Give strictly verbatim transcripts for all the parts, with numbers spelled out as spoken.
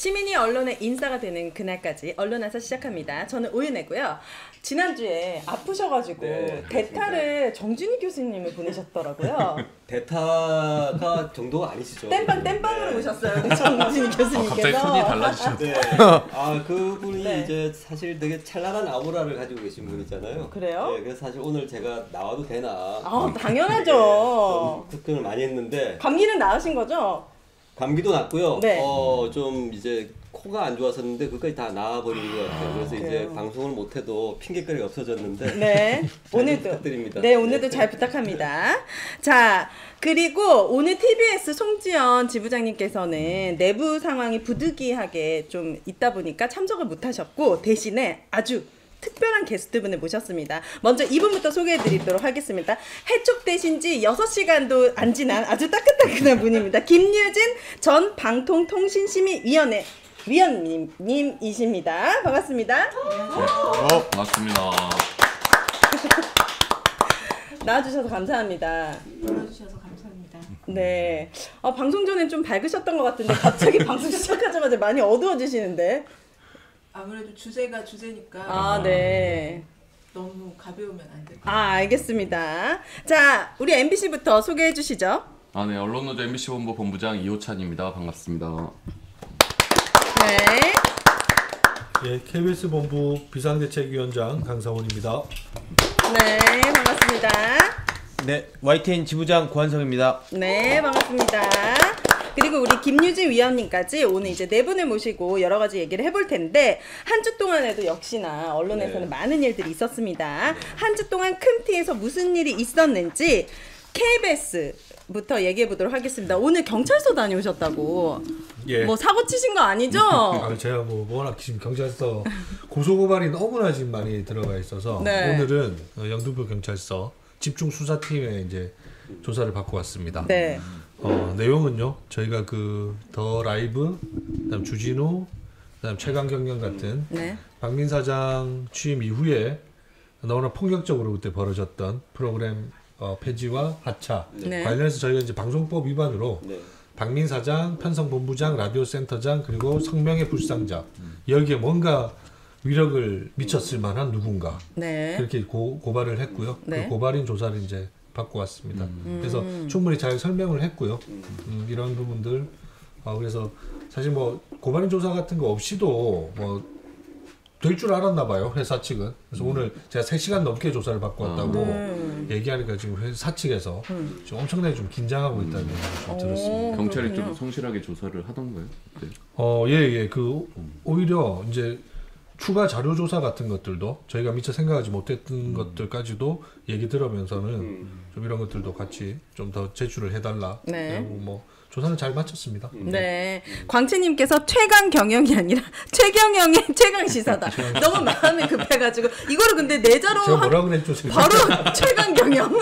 시민이 언론의 인싸가 되는 그날까지 언론에서 시작합니다. 저는 오윤혜고요. 지난주에 아프셔가지고 네, 대타를 정준희 교수님을 보내셨더라고요. 대타가 정도가 아니시죠? 땜빵 땜빵으로 네. 오셨어요. 우리 정준희 교수님께서. 아, 갑자기 톤이 달라지셨네. 네. 아 그분이 네. 이제 사실 되게 찬란한 아우라를 가지고 계신 분이잖아요. 그래요? 네, 그래서 사실 오늘 제가 나와도 되나? 아 당연하죠. 네, 걱정을 많이 했는데. 감기는 나으신 거죠? 감기도 났고요. 네. 어, 좀 이제 코가 안 좋았었는데 그까지 다 나아버린 것 같아요. 그래서 아, 이제 그래요? 방송을 못해도 핑계거리가 없어졌는데. 네. 오늘도. 부탁드립니다. 네, 오늘도 네. 잘 부탁합니다. 자, 그리고 오늘 티비에스 송지연 지부장님께서는 내부 상황이 부득이하게 좀 있다 보니까 참석을 못하셨고 대신에 아주 특별한 게스트분을 모셨습니다. 먼저 이분부터 소개해드리도록 하겠습니다. 해촉되신 지 여섯 시간도 안 지난 아주 따끈따끈한 분입니다. 김유진 전 방통통신심의위원회 위원님이십니다. 반갑습니다. 어, 반갑습니다. 나와주셔서 감사합니다. 불러주셔서 감사합니다. 네. 아, 방송 전엔 좀 밝으셨던 것 같은데 갑자기 방송 시작하자마자 많이 어두워지시는데. 아무래도 주제가 주제니까 아, 네. 너무 가벼우면 안 될 것 아, 알겠습니다. 자, 우리 엠비씨부터 소개해 주시죠. 아, 네, 언론노조 엠비씨 본부 본부장 이호찬입니다. 반갑습니다. 네. 예, 케이비에스 본부 비상대책위원장 강상원입니다. 네, 반갑습니다. 네, 와이티엔 지부장 고한성입니다. 네, 반갑습니다. 그리고 우리 김유진 위원님까지 오늘 이제 네 분을 모시고 여러 가지 얘기를 해볼 텐데 한 주 동안에도 역시나 언론에서는 네. 많은 일들이 있었습니다. 한 주 동안 큰 티에서 무슨 일이 있었는지 케이비에스부터 얘기해 보도록 하겠습니다. 오늘 경찰서 다녀오셨다고. 예. 뭐 사고 치신 거 아니죠? 아, 제가 뭐 워낙 지금 경찰서 고소고발이 너무나 지금 많이 들어가 있어서 네. 오늘은 영등포 경찰서 집중 수사팀에 이제 조사를 받고 왔습니다. 네. 어, 내용은요. 저희가 그 더 라이브, 그다음 주진우, 그다음 최강 경영 같은 네. 박민 사장 취임 이후에 너무나 폭력적으로 그때 벌어졌던 프로그램 어, 폐지와 하차 네. 관련해서 저희가 이제 방송법 위반으로 네. 박민 사장, 편성본부장, 라디오 센터장 그리고 성명의 불상자 여기에 뭔가 위력을 미쳤을 만한 누군가 네. 그렇게 고, 고발을 했고요. 네. 그 고발인 조사를 이제 받고 왔습니다. 그래서 충분히 잘 설명을 했고요. 음, 이런 부분들 어, 그래서 사실 뭐 고발인 조사 같은 거 없이도 뭐 될 줄 알았나 봐요, 회사 측은. 그래서 음. 오늘 제가 세 시간 넘게 조사를 받고 왔다고 음. 얘기하니까 지금 회사 측에서 음. 지금 엄청나게 좀 긴장하고 있다는 얘기를 좀 들었습니다. 경찰이 그렇군요. 좀 성실하게 조사를 하던가요? 네. 어, 예, 예. 그 오히려 이제 추가 자료 조사 같은 것들도 저희가 미처 생각하지 못했던 음. 것들까지도 얘기 들으면서는 음. 좀 이런 것들도 같이 좀 더 제출을 해달라. 네. 그리고 뭐 조사는 잘 마쳤습니다. 네. 광채님께서 최강 경영이 아니라 최경영의 최강 시사다. 너무 마음이 급해가지고 이거를 근데 내자로 제가 한- 뭐라 그랬죠 지금? 바로 최강 경영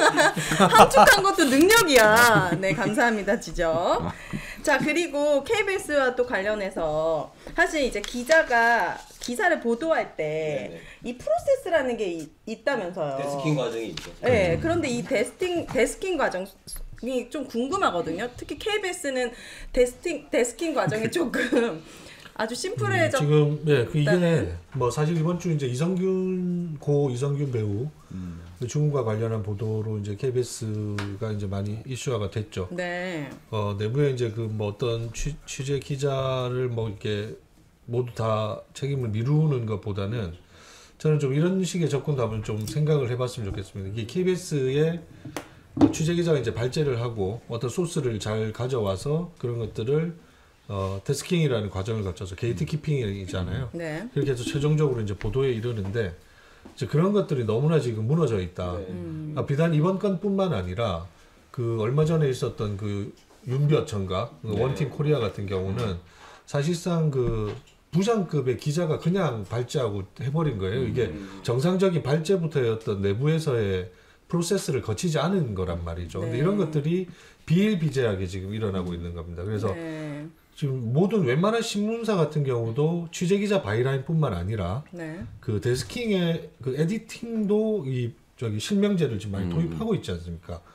함축한 것도 능력이야. 네, 감사합니다, 지적. 자, 그리고 케이비에스와 또 관련해서 사실 이제 기자가 기사를 보도할 때 이 프로세스라는 게 이, 있다면서요. 데스킹 과정이 있죠. 네, 그런데 이 데스팅 데스킹 과정이 좀 궁금하거든요. 특히 케이비에스는 데스팅 데스킹 과정이 조금 아주 심플해져. 지금 예, 그 이게 일단은. 뭐 사실 이번 주 이제 이성균 고 이성균 배우 음. 그 죽음과 관련한 보도로 이제 케이비에스가 이제 많이 이슈화가 됐죠. 네. 어, 내부에 이제 그 뭐 어떤 취, 취재 기자를 뭐 이렇게 모두 다 책임을 미루는 것보다는 저는 좀 이런 식의 접근도 한번 좀 생각을 해봤으면 좋겠습니다. 이게 케이비에스의 취재 기자가 이제 발제를 하고 어떤 소스를 잘 가져와서 그런 것들을 어, 데스킹이라는 과정을 거쳐서 게이트 키핑이잖아요. 네. 그렇게 해서 최종적으로 이제 보도에 이르는데 이제 그런 것들이 너무나 지금 무너져 있다. 네. 음. 아, 비단 이번 건뿐만 아니라 그 얼마 전에 있었던 그 윤비어 청가 그 네. 원팀 코리아 같은 경우는 사실상 그 부장급의 기자가 그냥 발제하고 해버린 거예요. 이게 음. 정상적인 발제부터였던 내부에서의 프로세스를 거치지 않은 거란 말이죠. 근데 네. 이런 것들이 비일비재하게 지금 일어나고 있는 겁니다. 그래서 네. 지금 모든 웬만한 신문사 같은 경우도 취재 기자 바이라인뿐만 아니라 네. 그 데스킹의 그 에디팅도 이 저기 실명제를 지금 많이 음. 도입하고 있지 않습니까?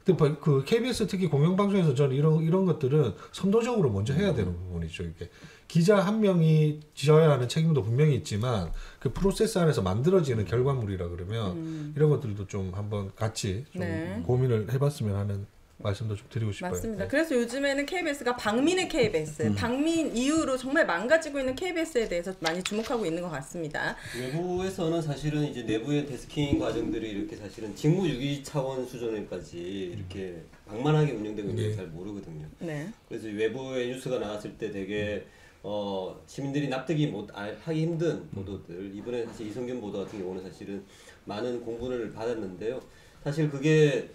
근데 그 케이비에스 특히 공영방송에서 저는 이런 이런 것들은 선도적으로 먼저 해야 되는 부분이죠. 이게 기자 한 명이 지어야 하는 책임도 분명히 있지만 그 프로세스 안에서 만들어지는 결과물이라 그러면 음. 이런 것들도 좀 한번 같이 좀 네. 고민을 해봤으면 하는 말씀도 좀 드리고 싶어요. 맞습니다. 네. 그래서 요즘에는 케이비에스가 방민의 케이비에스, 음. 방민 이후로 정말 망가지고 있는 케이비에스에 대해서 많이 주목하고 있는 것 같습니다. 외부에서는 사실은 이제 내부의 데스킹 과정들이 이렇게 사실은 직무유기 차원 수준에까지 이렇게 방만하게 운영되고 있는 걸 네. 잘 모르거든요. 네. 그래서 외부의 뉴스가 나왔을 때 되게 어, 시민들이 납득이 못 알- 하기 힘든 보도들, 이번에 사실 이성균 보도 같은 경우는 사실은 많은 공분을 받았는데요. 사실 그게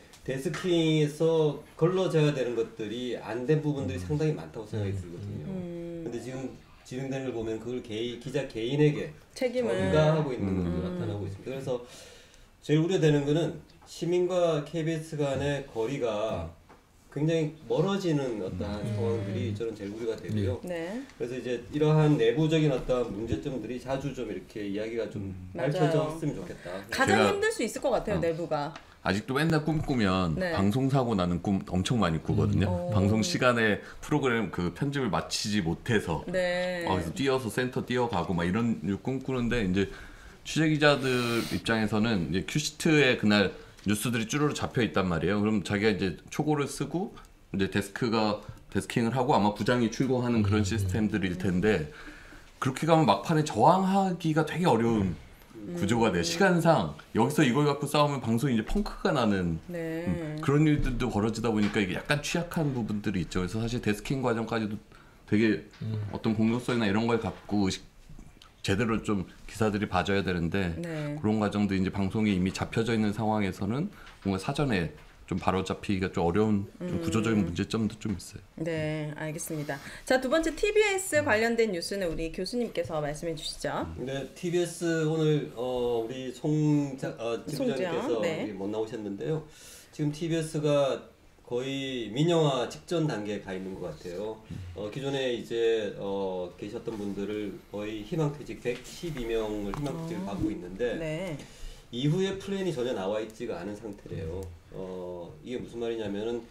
데스킹에서 걸러져야 되는 것들이 안 된 부분들이 상당히 많다고 생각이 들거든요. 음. 근데 지금 진행되는 걸 보면 그걸 개인, 기자 개인에게 책임을 전가하고 있는 음. 것도 나타나고 있습니다. 그래서 제일 우려되는 거는 시민과 케이비에스 간의 거리가 굉장히 멀어지는 어떠한 상황들이 저는 제일 우려가 되고요. 네. 그래서 이제 이러한 내부적인 어떤 문제점들이 자주 좀 이렇게 이야기가 좀 맞아요. 밝혀졌으면 좋겠다. 가장 제가- 힘들 수 있을 것 같아요, 어. 내부가. 아직도 맨날 꿈꾸면 네. 방송 사고 나는 꿈 엄청 많이 꾸거든요. 음. 방송 시간에 프로그램 그 편집을 마치지 못해서 네. 어, 그래서 뛰어서 센터 뛰어가고 막 이런 일 꿈꾸는데 이제 취재 기자들 입장에서는 이제 큐시트에 그날 뉴스들이 쭈루루 잡혀 있단 말이에요. 그럼 자기가 이제 초고를 쓰고 이제 데스크가 데스킹을 하고 아마 부장이 출고하는 그런 시스템들일 텐데 그렇게 가면 막판에 저항하기가 되게 어려운 구조가 돼. 시간상 여기서 이걸 갖고 싸우면 방송이 이제 펑크가 나는 네. 음, 그런 일들도 벌어지다 보니까 이게 약간 취약한 부분들이 있죠. 그래서 사실 데스킹 과정까지도 되게 어떤 공정성이나 이런 걸 갖고 의식- 제대로 좀 기사들이 봐줘야 되는데 네. 그런 과정도 이제 방송이 이미 잡혀져 있는 상황에서는 뭔가 사전에 좀 바로 잡히기가 좀 어려운 좀 구조적인 문제점도 좀 있어요. 네, 알겠습니다. 자, 두 번째 티비에스 관련된 뉴스는 우리 교수님께서 말씀해 주시죠. 근데 티비에스 오늘 어, 우리 송 자, 어, 지부장님께서 송지영, 네. 여기 못 나오셨는데요. 지금 티비에스가 거의 민영화 직전 단계에 가 있는 것 같아요. 어, 기존에 이제 어, 계셨던 분들을 거의 희망퇴직 백십이 명을 희망퇴직을 받고 있는데 네. 이후에 플랜이 전혀 나와 있지가 않은 상태래요. 어, 이게 무슨 말이냐면은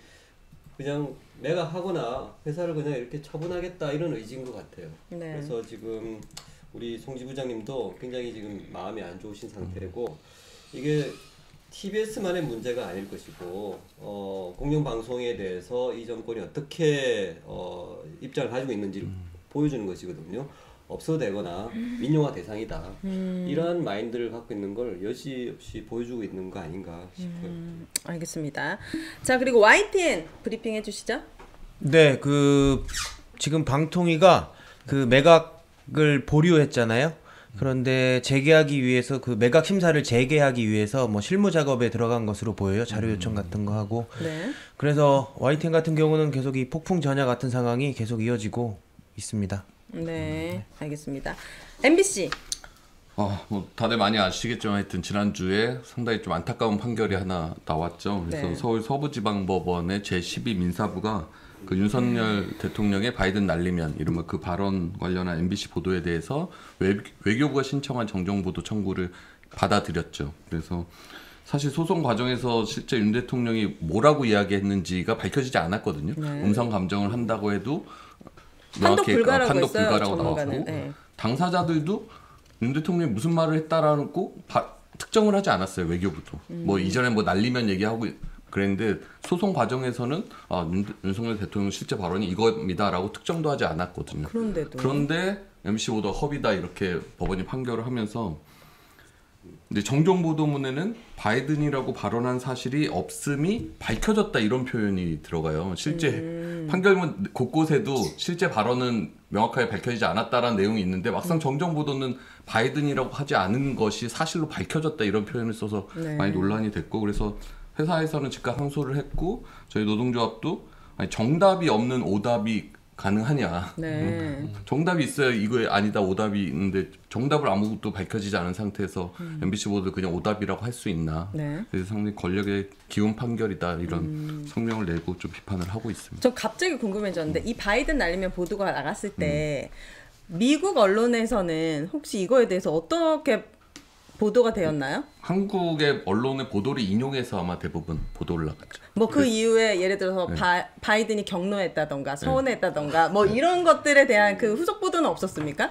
그냥 내가 하거나 회사를 그냥 이렇게 처분하겠다 이런 의지인 것 같아요. 네. 그래서 지금 우리 송 지부장님도 굉장히 지금 마음이 안 좋으신 상태고 이게 티비에스만의 문제가 아닐 것이고 어, 공영방송에 대해서 이 정권이 어떻게 어, 입장을 가지고 있는지를 보여주는 것이거든요. 없어되거나 민영화 대상이다. 음. 이러한 마인드를 갖고 있는 걸 여지없이 보여주고 있는 거 아닌가 싶어요. 음, 알겠습니다. 자, 그리고 와이티엔 브리핑 해주시죠. 네, 그 지금 방통위가 그 매각을 보류했잖아요. 그런데 재개하기 위해서 그 매각 심사를 재개하기 위해서 뭐 실무 작업에 들어간 것으로 보여요. 자료 요청 같은 거 하고. 네. 그래서 와이티엔 같은 경우는 계속 이 폭풍 전야 같은 상황이 계속 이어지고 있습니다. 네, 알겠습니다. 엠비씨. 어, 뭐 다들 많이 아시겠지만 하여튼 지난주에 상당히 좀 안타까운 판결이 하나 나왔죠. 그래서 네. 서울 서부지방법원의 제십이 민사부가 그 윤석열 대통령의 바이든 날리면 이른바 그 발언 관련한 엠비씨 보도에 대해서 외, 외교부가 신청한 정정보도 청구를 받아들였죠. 그래서 사실 소송 과정에서 실제 윤 대통령이 뭐라고 이야기했는지가 밝혀지지 않았거든요. 네. 음성 감정을 한다고 해도 판독 명확히 불가라고 판독 했어요, 불가라고 전문가는. 나왔고 네. 당사자들도 윤 대통령이 무슨 말을 했다라고 바, 특정을 하지 않았어요. 외교부도. 음. 뭐 이전에 뭐 날리면 얘기하고 그랬는데 소송 과정에서는 아, 윤, 윤석열 대통령 실제 발언이 이겁니다라고 특정도 하지 않았거든요. 그런데도. 그런데 엠비씨 보도 허위다 이렇게 법원이 판결을 하면서 근데 정정보도문에는 바이든이라고 발언한 사실이 없음이 밝혀졌다 이런 표현이 들어가요. 실제 음. 판결문 곳곳에도 실제 발언은 명확하게 밝혀지지 않았다라는 내용이 있는데 막상 정정보도는 바이든이라고 하지 않은 것이 사실로 밝혀졌다 이런 표현을 써서 네. 많이 논란이 됐고 그래서 회사에서는 즉각 항소를 했고 저희 노동조합도 아니, 정답이 없는 오답이 가능하냐. 네. 정답이 있어야 이거 아니다 오답이 있는데 정답을 아무것도 밝혀지지 않은 상태에서 음. 엠비씨 보도 그냥 오답이라고 할 수 있나. 네. 그래서 상당히 권력의 기운 판결이다 이런 음. 성명을 내고 좀 비판을 하고 있습니다. 저 갑자기 궁금해졌는데 이 바이든 날리면 보도가 나갔을 때 미국 언론에서는 혹시 이거에 대해서 어떻게 보도가 되었나요? 한국의 언론의 보도를 인용해서 아마 대부분 보도를 나갔죠. 뭐 그 이후에 예를 들어서 네. 바, 바이든이 경로했다던가 서운했다던가 뭐 이런 것들에 대한 그 후속 보도는 없었습니까?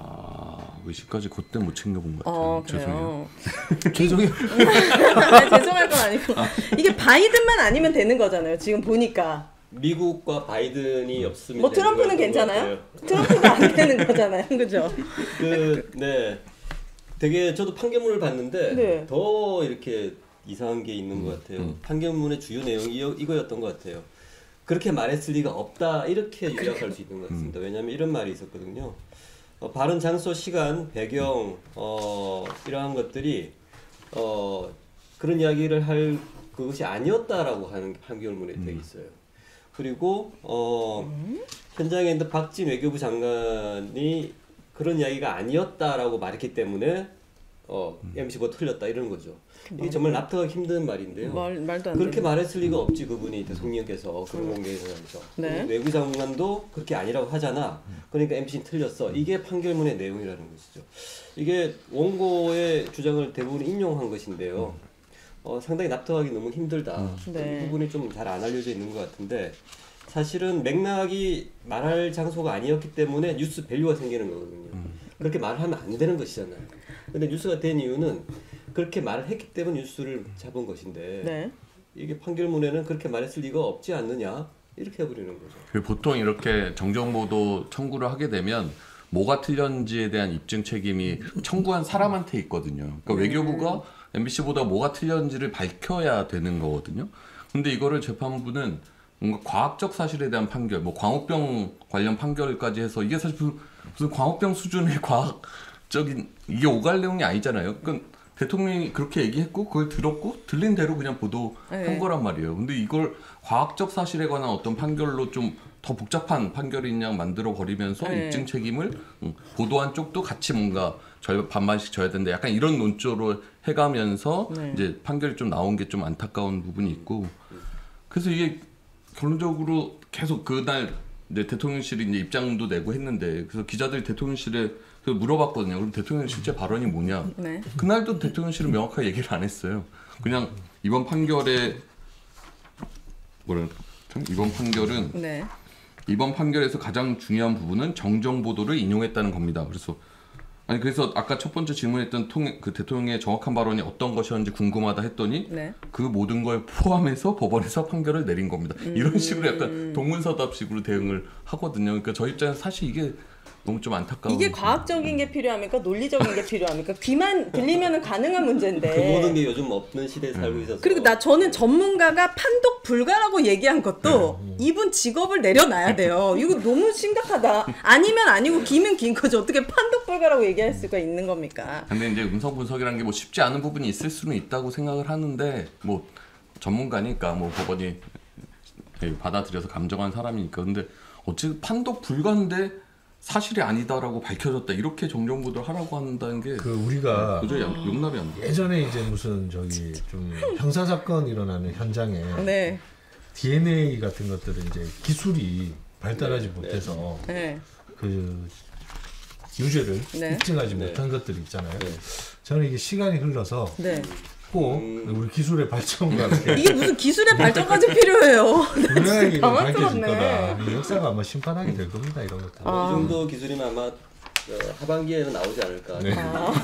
아, 의식까지 그때 못 챙겨본 것 같아요. 어, 죄송해요. 그래요. 죄송해요. 아니, 죄송할 건 아니고 이게 바이든만 아니면 되는 거잖아요. 지금 보니까. 미국과 바이든이 없으면 뭐 되는 트럼프는 거였던 것 괜찮아요? 같아요. 트럼프가 안 되는 거잖아요. 그죠? 그, 네. 되게 저도 판결문을 봤는데 네. 더 이렇게 이상한 게 있는 것 같아요. 음. 판결문의 주요 내용이 이거, 이거였던 것 같아요. 그렇게 말했을 리가 없다 이렇게 요약할 수 있는 것 같습니다. 왜냐하면 이런 말이 있었거든요. 어, 발언 장소, 시간, 배경 어, 이러한 것들이 어, 그런 이야기를 할 그것이 아니었다라고 하는 게 판결문에 되어 있어요. 그리고 어, 현장에 있는 박진 외교부 장관이 그런 이야기가 아니었다라고 말했기 때문에 어, 엠비씨가 틀렸다 이런 거죠. 이게 정말 납득하기 힘든 말인데요. 말, 말도 안 그렇게 되는. 말했을 리가 없지 그분이 대통령께서 그런 공개에서 네. 외교장관도 그렇게 아니라고 하잖아. 그러니까 엠비씨는 틀렸어. 이게 판결문의 내용이라는 것이죠. 이게 원고의 주장을 대부분 인용한 것인데요. 어, 상당히 납득하기 너무 힘들다. 네. 이 부분이 좀 잘 안 알려져 있는 것 같은데 사실은 맥락이 말할 장소가 아니었기 때문에 뉴스 밸류가 생기는 거거든요. 그렇게 말하면 안 되는 것이잖아요. 근데 뉴스가 된 이유는 그렇게 말을 했기 때문에 뉴스를 잡은 것인데 네. 이게 판결문에는 그렇게 말했을 리가 없지 않느냐 이렇게 해버리는 거죠. 그리고 보통 이렇게 정정보도 청구를 하게 되면 뭐가 틀렸는지에 대한 입증 책임이 청구한 사람한테 있거든요. 그러니까 외교부가 엠비씨보다 뭐가 틀렸는지를 밝혀야 되는 거거든요. 근데 이거를 재판부는 뭔가 과학적 사실에 대한 판결, 뭐 광우병 관련 판결까지 해서 이게 사실 무슨, 무슨 광우병 수준의 과학적인 이게 오갈 내용이 아니잖아요. 그러니까 대통령이 그렇게 얘기했고 그걸 들었고 들린 대로 그냥 보도한 네. 거란 말이에요. 근데 이걸 과학적 사실에 관한 어떤 판결로 좀 더 복잡한 판결인 양 만들어 버리면서 네. 입증 책임을 음, 보도한 쪽도 같이 뭔가 절 반반씩 져야 된다. 약간 이런 논조로 해가면서 네. 이제 판결이 좀 나온 게 좀 안타까운 부분이 있고. 그래서 이게 결론적으로 계속 그날 이제 대통령실이 이제 입장도 내고 했는데 그래서 기자들이 대통령실에 그 물어봤거든요. 그럼 대통령 실제 발언이 뭐냐? 네. 그날도 대통령실은 명확하게 얘기를 안 했어요. 그냥 이번 판결에 뭐라 이번 판결은 네. 이번 판결에서 가장 중요한 부분은 정정 보도를 인용했다는 겁니다. 그래서 아니 그래서 아까 첫 번째 질문했던 통, 그 대통령의 정확한 발언이 어떤 것이었는지 궁금하다 했더니 네. 그 모든 걸 포함해서 법원에서 판결을 내린 겁니다. 음. 이런 식으로 약간 동문서답식으로 대응을 하거든요. 그러니까 저희 입장에서 사실 이게 너무 좀 안타까운. 이게 과학적인 게 필요합니까? 논리적인 게 필요합니까? 귀만 들리면 가능한 문제인데. 그 모든 게 요즘 없는 시대에 살고 있어서 그리고 나 저는 전문가가 판독 불가라고 얘기한 것도 이분 직업을 내려놔야 돼요. 이거 너무 심각하다. 아니면 아니고 기면 긴 거죠. 어떻게 판독 불가라고 얘기할 수가 있는 겁니까? 근데 이제 음성 분석이라는 게 뭐 쉽지 않은 부분이 있을 수는 있다고 생각을 하는데 뭐 전문가니까 뭐 법원이 받아들여서 감정한 사람이니까. 근데 어쨌든 판독 불가인데 사실이 아니다라고 밝혀졌다 이렇게 정정 보도를 하라고 한다는 게 그 우리가 도저히 양- 용납이 안 돼. 예전에 이제 무슨 저기 좀 형사 사건 일어나는 현장에 네. 디엔에이 같은 것들은 이제 기술이 발달하지 못해서 네. 그 유죄를 네. 입증하지 네. 못한 것들이 있잖아요. 네. 저는 이게 시간이 흘러서 네. 꼭 음. 우리 기술의 발전과 함께 이게 무슨 기술의 발전까지 필요해요. 분명하게 이거 밝혀질 당황스럽네. 거다. 이 역사가 아마 심판하게 될 겁니다. 이런 것들. 뭐 아. 이 정도 기술이면 아마 어, 하반기에는 나오지 않을까. 네.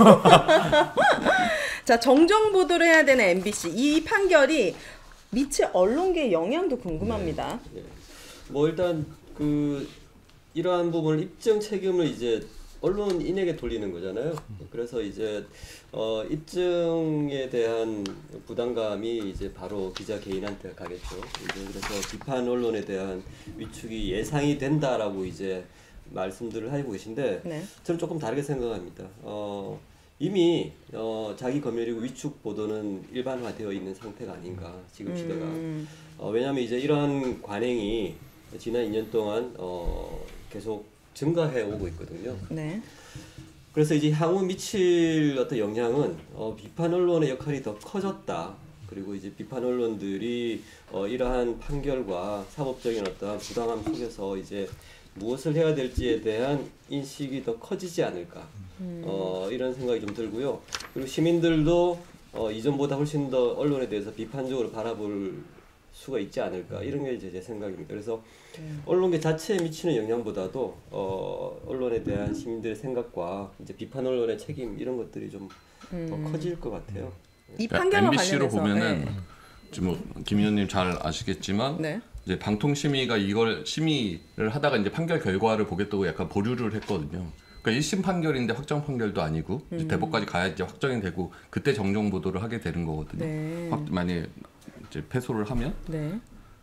자, 정정 보도를 해야 되는 엠비씨. 이 판결이 미칠 언론계의 영향도 궁금합니다. 예. 뭐 일단 그 이러한 부분을 입증 책임을 이제 언론인에게 돌리는 거잖아요. 그래서 이제 어 입증에 대한 부담감이 이제 바로 기자 개인한테 가겠죠. 이제 그래서 비판 언론에 대한 위축이 예상이 된다라고 이제 말씀들을 하고 계신데 네. 저는 조금 다르게 생각합니다. 어 이미 어 자기 검열이고 위축 보도는 일반화되어 있는 상태가 아닌가 지금 시대가. 음. 어, 왜냐하면 이제 이러한 관행이 지난 이 년 동안 어, 계속 증가해 오고 있거든요. 네. 그래서 이제 향후 미칠 어떤 영향은 어, 비판 언론의 역할이 더 커졌다. 그리고 이제 비판 언론들이 어, 이러한 판결과 사법적인 어떤 부당함 속에서 이제 무엇을 해야 될지에 대한 인식이 더 커지지 않을까 음. 어, 이런 생각이 좀 들고요. 그리고 시민들도 어, 이전보다 훨씬 더 언론에 대해서 비판적으로 바라볼 수가 있지 않을까 이런 게 이제 제 생각입니다. 그래서 음. 언론계 자체에 미치는 영향보다도 어, 언론에 대한 시민들의 생각과 이제 비판 언론의 책임 이런 것들이 좀 더 음. 커질 것 같아요. 이 판결과 엠비씨로 관련해서 보면은 네. 지금 뭐 김 의원님 잘 아시겠지만 네. 이제 방통심의가 이걸 심의를 하다가 이제 판결 결과를 보겠다고 약간 보류를 했거든요. 그러니까 일 심 판결인데 확정 판결도 아니고 이제 음. 대법까지 가야 이제 확정이 되고 그때 정정 보도를 하게 되는 거거든요. 네. 확, 만약에 이제 패소를 하면. 네.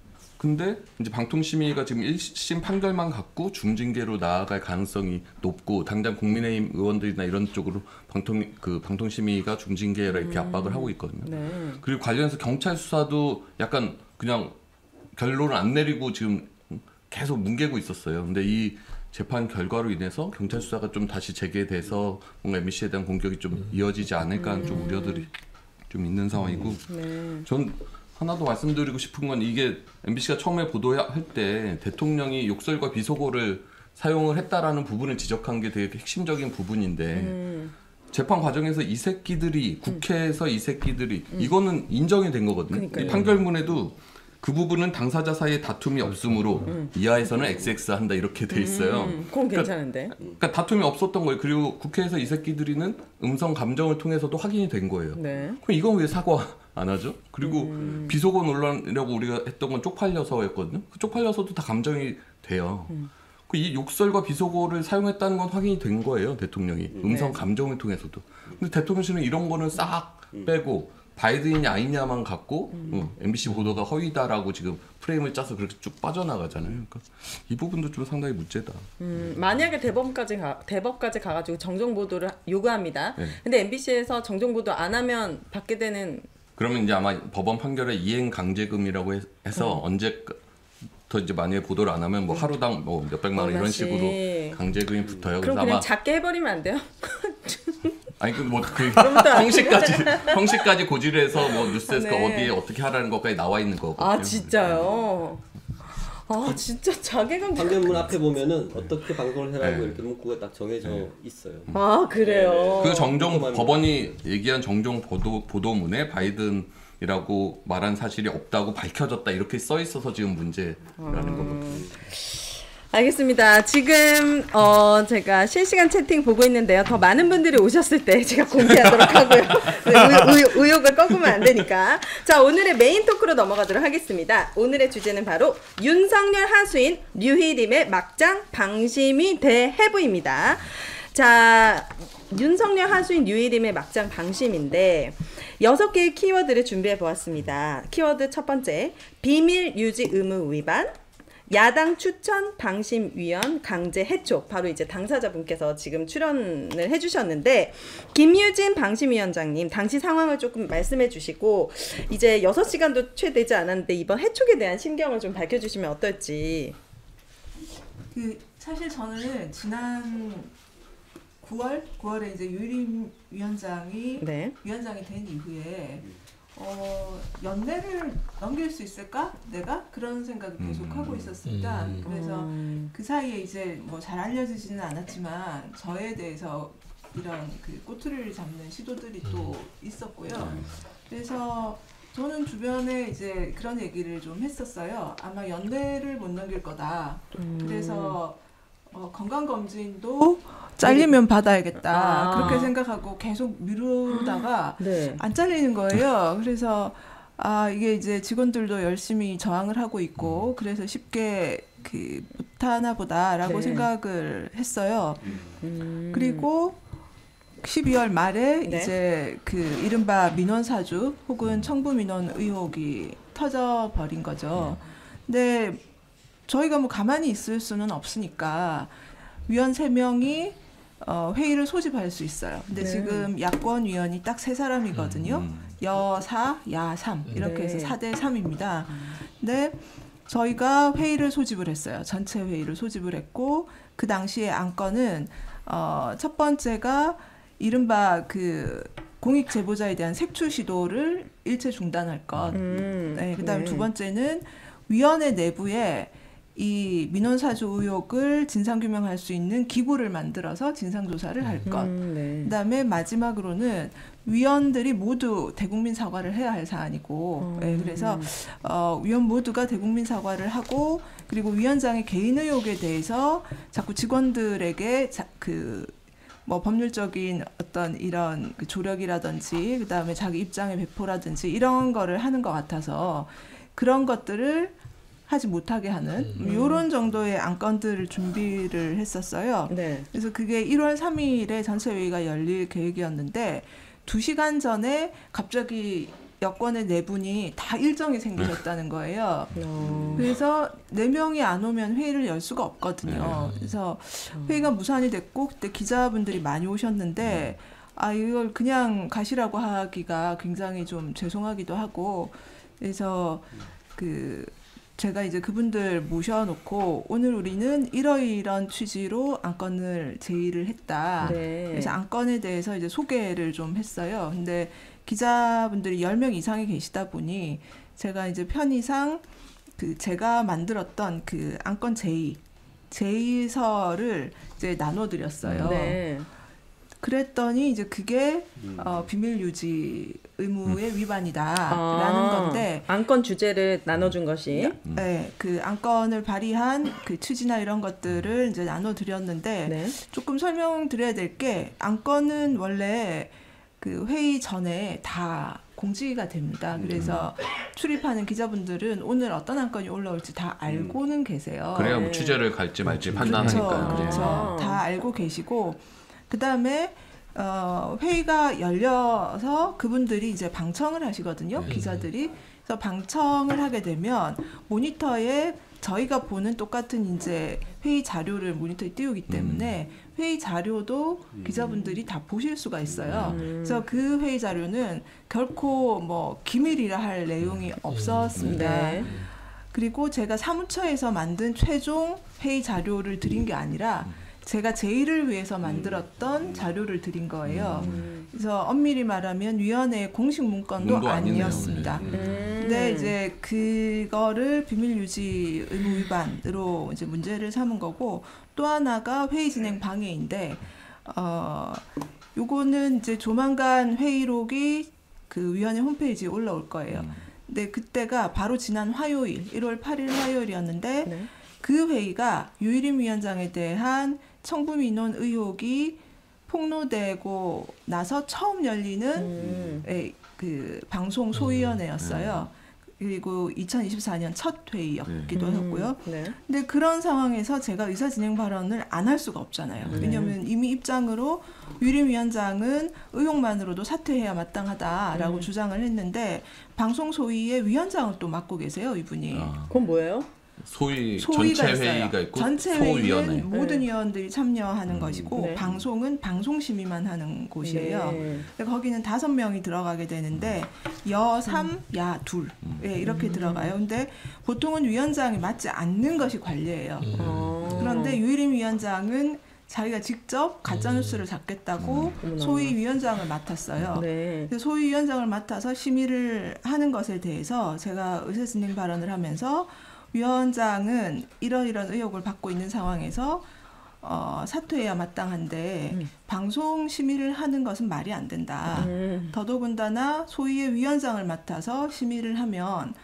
근데 이제 방통심의가 지금 일 심 판결만 갖고 중징계로 나아갈 가능성이 높고 당장 국민의힘 의원들이나 이런 쪽으로 방통 그 방통심의가 중징계라 이렇게 음. 압박을 하고 있거든요. 네. 그리고 관련해서 경찰 수사도 약간 그냥 결론을 안 내리고 지금 계속 뭉개고 있었어요. 근데 이 재판 결과로 인해서 경찰 수사가 좀 다시 재개돼서 뭔가 엠비씨에 대한 공격이 좀 이어지지 않을까 하는 좀 우려들이 좀 있는 상황이고 네. 전 하나 더 말씀드리고 싶은 건 이게 엠비씨가 처음에 보도할 때 대통령이 욕설과 비속어를 사용을 했다라는 부분을 지적한 게 되게 핵심적인 부분인데 음. 재판 과정에서 이 새끼들이 국회에서 이 새끼들이 이거는 인정이 된 거거든요. 그러니까요. 이 판결문에도 그 부분은 당사자 사이에 다툼이 없으므로 이하에서는 엑스엑스 한다 이렇게 돼 있어요. 음, 그건 괜찮은데. 그러니까 다툼이 없었던 거예요. 그리고 국회에서 이 새끼들이는 음성 감정을 통해서도 확인이 된 거예요. 네. 그럼 이건 왜 사과 안 하죠? 그리고 음. 비속어 논란이라고 우리가 했던 건 쪽팔려서였거든요. 그 쪽팔려서도 다 감정이 돼요. 음. 그 이 욕설과 비속어를 사용했다는 건 확인이 된 거예요. 대통령이 음성 네. 감정을 통해서도. 근데 대통령실은 이런 거는 싹 빼고 바이든이냐 아니냐만 갖고 음. 어, 엠비씨 보도가 허위다라고 지금 프레임을 짜서 그렇게 쭉 빠져나가잖아요. 그러니까 이 부분도 좀 상당히 문제다. 음, 만약에 대법까지 가 대법까지 가가지고 정정 보도를 요구합니다. 네. 근데 엠비씨에서 정정 보도 안 하면 받게 되는 그러면 이제 아마 법원 판결에 이행 강제금이라고 해- 해서 음. 언제부터 이제 만약에 보도를 안 하면 뭐 하루당 뭐 몇백만 원 이런 얼마씩. 식으로 강제금이 붙어요. 그럼 그래서 그냥 아마 작게 해버리면 안 돼요? 아니 그뭐그 형식까지 형식까지 고지를 해서 뭐 뉴스에서 네. 어디에 어떻게 하라는 것까지 나와 있는 거거든요. 아 진짜요? 아 진짜 자괴감. 판결문 앞에 보면은 어떻게 방송을 해라고 네. 이렇게 문구가 딱 정해져 있어요. 아 그래요. 그 정정 궁금합니다. 법원이 얘기한 정정 보도 보도문에 바이든이라고 말한 사실이 없다고 밝혀졌다 이렇게 써 있어서 지금 문제라는 거거든요. 알겠습니다. 지금 어 제가 실시간 채팅 보고 있는데요. 더 많은 분들이 오셨을 때 제가 공개하도록 하고요. 의, 의, 의욕을 꺾으면 안 되니까. 자 오늘의 메인 토크로 넘어가도록 하겠습니다. 오늘의 주제는 바로 윤석열 하수인 류희림의 막장 방심위 대해부입니다. 자 윤석열 하수인 류희림의 막장 방심인데 여섯 개의 키워드를 준비해 보았습니다. 키워드 첫 번째 비밀 유지 의무 위반. 야당 추천 방심위원 강제 해촉. 바로 이제 당사자분께서 지금 출연을 해주셨는데 김유진 방심위원장님 당시 상황을 조금 말씀해 주시고 이제 여섯 시간도 채 되지 않았는데 이번 해촉에 대한 심경을 좀 밝혀주시면 어떨지. 그 사실 저는 지난 구월 구월에 이제 유림 위원장이 네. 위원장이 된 이후에 어, 연내를 넘길 수 있을까? 내가 그런 생각을 계속 음. 하고 있었습니다. 음. 그래서 음. 그 사이에 이제 뭐 잘 알려지지는 않았지만 저에 대해서 이런 그 꼬투리를 잡는 시도들이 또 있었고요. 그래서 저는 주변에 이제 그런 얘기를 좀 했었어요. 아마 연내를 못 넘길 거다. 음. 그래서 어, 건강검진도 잘리면 받아야겠다. 아. 그렇게 생각하고 계속 미루다가 네. 안 잘리는 거예요. 그래서 아 이게 이제 직원들도 열심히 저항을 하고 있고 그래서 쉽게 그 못하나 보다라고 네. 생각을 했어요. 음. 그리고 십이월 말에 네. 이제 그 이른바 민원 사주 혹은 청부 민원 의혹이 터져 버린 거죠. 근데 저희가 뭐 가만히 있을 수는 없으니까 위원 세 명이 어, 회의를 소집할 수 있어요. 근데 네. 지금 야권 위원이 딱 세 사람이거든요. 음. 여사, 야삼 이렇게 네. 해서 사 대 삼입니다. 근데 저희가 회의를 소집을 했어요. 전체 회의를 소집을 했고 그 당시에 안건은 어, 첫 번째가 이른바 그 공익 제보자에 대한 색출 시도를 일체 중단할 것. 음. 네, 그다음 네. 두 번째는 위원회 내부에 이 민원사주 의혹을 진상규명할 수 있는 기구를 만들어서 진상조사를 할 것. 음, 네. 그다음에 마지막으로는 위원들이 모두 대국민 사과를 해야 할 사안이고, 네, 그래서 어, 위원 모두가 대국민 사과를 하고, 그리고 위원장의 개인 의혹에 대해서 자꾸 직원들에게 자, 그 뭐 법률적인 어떤 이런 그 조력이라든지, 그다음에 자기 입장의 배포라든지 이런 거를 하는 것 같아서 그런 것들을 하지 못하게 하는 이런 정도의 안건들을 준비를 했었어요. 네. 그래서 그게 일월 삼일에 전체 회의가 열릴 계획이었는데 두 시간 전에 갑자기 여권의 네 분이 다 일정이 생기셨다는 거예요. 어. 그래서 네 명이 안 오면 회의를 열 수가 없거든요. 그래서 회의가 무산이 됐고 그때 기자분들이 많이 오셨는데 아 이걸 그냥 가시라고 하기가 굉장히 좀 죄송하기도 하고 그래서 그 제가 이제 그분들 모셔놓고 오늘 우리는 이러이런 취지로 안건을 제의를 했다. 네. 그래서 안건에 대해서 이제 소개를 좀 했어요. 근데 기자분들이 열 명 이상이 계시다 보니 제가 이제 편의상 그 제가 만들었던 그 안건 제의, 제의서를 이제 나눠드렸어요. 네. 그랬더니 이제 그게 음. 어, 비밀 유지 의무의 위반이다라는 아, 건데 안건 주제를 나눠준 것이. 네, 그 안건을 발의한 그 취지나 이런 것들을 이제 나눠드렸는데 네. 조금 설명드려야 될 게 안건은 원래 그 회의 전에 다 공지가 됩니다. 그래서 출입하는 기자분들은 오늘 어떤 안건이 올라올지 다 알고는 계세요. 그래야 뭐 네. 취재를 갈지 말지 그렇죠, 판단하니까요. 그렇죠. 아. 다 알고 계시고 그 다음에 어, 회의가 열려서 그분들이 이제 방청을 하시거든요. 기자들이. 그래서 방청을 하게 되면 모니터에 저희가 보는 똑같은 이제 회의 자료를 모니터에 띄우기 때문에 회의 자료도 기자분들이 다 보실 수가 있어요. 그래서 그 회의 자료는 결코 뭐 기밀이라 할 내용이 없었습니다. 네. 그리고 제가 사무처에서 만든 최종 회의 자료를 드린 게 아니라 제가 제의를 위해서 만들었던 자료를 드린 거예요. 그래서 엄밀히 말하면 위원회의 공식 문건도 문도 아니네요. 아니었습니다. 네. 음. 근데 이제 그거를 비밀 유지 의무 위반으로 이제 문제를 삼은 거고 또 하나가 회의 진행 방해인데 어 요거는 이제 조만간 회의록이 그 위원회 홈페이지에 올라올 거예요. 근데 그때가 바로 지난 화요일 일월 팔일 화요일이었는데 네. 그 회의가 유일임 위원장에 대한 청부민원 의혹이 폭로되고 나서 처음 열리는 음. 에, 그 방송 소위원회였어요. 그리고 이천이십사 년 첫 회의였기도 음. 했고요. 네. 근데 그런 상황에서 제가 의사 진행 발언을 안 할 수가 없잖아요. 네. 왜냐하면 이미 입장으로 유림 위원장은 의혹만으로도 사퇴해야 마땅하다라고 음. 주장을 했는데 방송 소위의 위원장을 또 맡고 계세요, 이분이. 아, 그건 뭐예요? 소위 소위가 전체 있어요. 회의가 있고 전체 소위원회. 회의는 모든 네. 위원들이 참여하는 것이고 네. 방송은 방송 심의만 하는 곳이에요. 네. 근데 거기는 다섯 명이 들어가게 되는데 여 삼, 야 둘, 예, 이렇게 들어가요. 근데 보통은 위원장이 맡지 않는 것이 관례예요. 어. 그런데 유일임 위원장은 자기가 직접 가짜 뉴스를 잡겠다고 어머나. 소위 위원장을 맡았어요. 네. 그래서 소위 위원장을 맡아서 심의를 하는 것에 대해서 제가 의사 진행 발언을 하면서 위원장은 이러이런 의혹을 받고 있는 상황에서 어, 사퇴해야 마땅한데 음. 방송 심의를 하는 것은 말이 안 된다. 음. 더더군다나 소위의 위원장을 맡아서 심의를 하면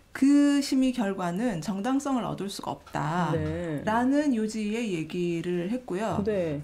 그 심의 결과는 정당성을 얻을 수가 없다. 네. 라는 요지의 얘기를 했고요. 네.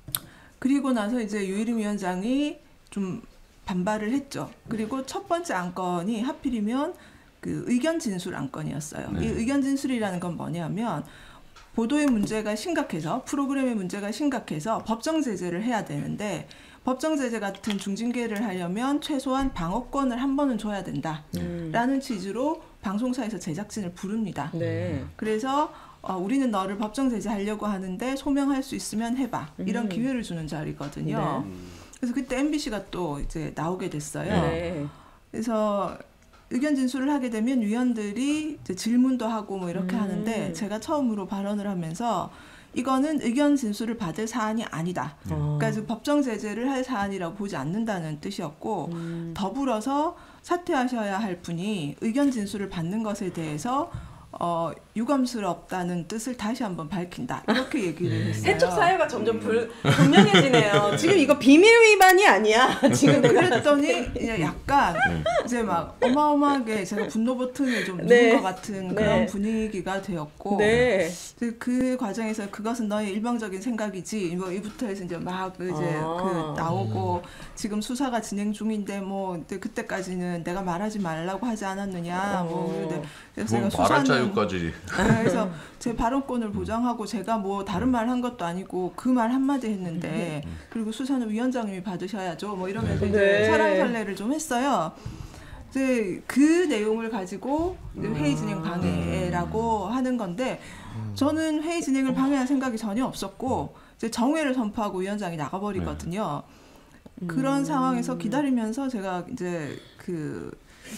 그리고 나서 이제 유일임 위원장이 좀 반발을 했죠. 그리고 첫 번째 안건이 하필이면 그 의견 진술 안건이었어요. 네. 이 의견 진술이라는 건 뭐냐면 보도의 문제가 심각해서 프로그램의 문제가 심각해서 법정 제재를 해야 되는데 법정 제재 같은 중징계를 하려면 최소한 방어권을 한 번은 줘야 된다라는 음. 취지로 방송사에서 제작진을 부릅니다. 네. 그래서 어, 우리는 너를 법정 제재하려고 하는데 소명할 수 있으면 해봐. 이런 음. 기회를 주는 자리거든요. 네. 그래서 그때 엠비씨가 또 이제 나오게 됐어요. 네. 그래서 의견 진술을 하게 되면 위원들이 이제 질문도 하고 뭐 이렇게 음. 하는데 제가 처음으로 발언을 하면서 이거는 의견 진술을 받을 사안이 아니다. 어. 그러니까 즉 법정 제재를 할 사안이라고 보지 않는다는 뜻이었고 음. 더불어서 사퇴하셔야 할 분이 의견 진술을 받는 것에 대해서 어, 유감스럽다는 뜻을 다시 한번 밝힌다. 이렇게 얘기를 했어요. 세척 사유가 점점 불, 분명해지네요. 지금 이거 비밀 위반이 아니야. 지금 내가 그랬더니 이제 약간 이제 막 어마어마하게 제가 분노 버튼을 좀 누른 네. 것 같은 네. 그런 분위기가 되었고 네. 그 과정에서 그것은 너의 일방적인 생각이지 뭐 이부터 해서 이제 막 이제 아. 그 나오고 지금 수사가 진행 중인데 뭐 그때까지는 내가 말하지 말라고 하지 않았느냐 뭐 어. 그래서 뭐 제가 말할 수사는 자유까지. 그래서 제 발언권을 보장하고 제가 뭐 다른 말 한 것도 아니고 그 말 한마디 했는데 그리고 수사는 위원장님이 받으셔야죠 뭐 이러면서 이제 네. 사랑 살래를 좀 했어요. 이제 그 내용을 가지고 이제 회의 진행 방해라고 하는 건데 저는 회의 진행을 방해할 생각이 전혀 없었고 이제 정회를 선포하고 위원장이 나가버리거든요. 그런 상황에서 기다리면서 제가 이제 그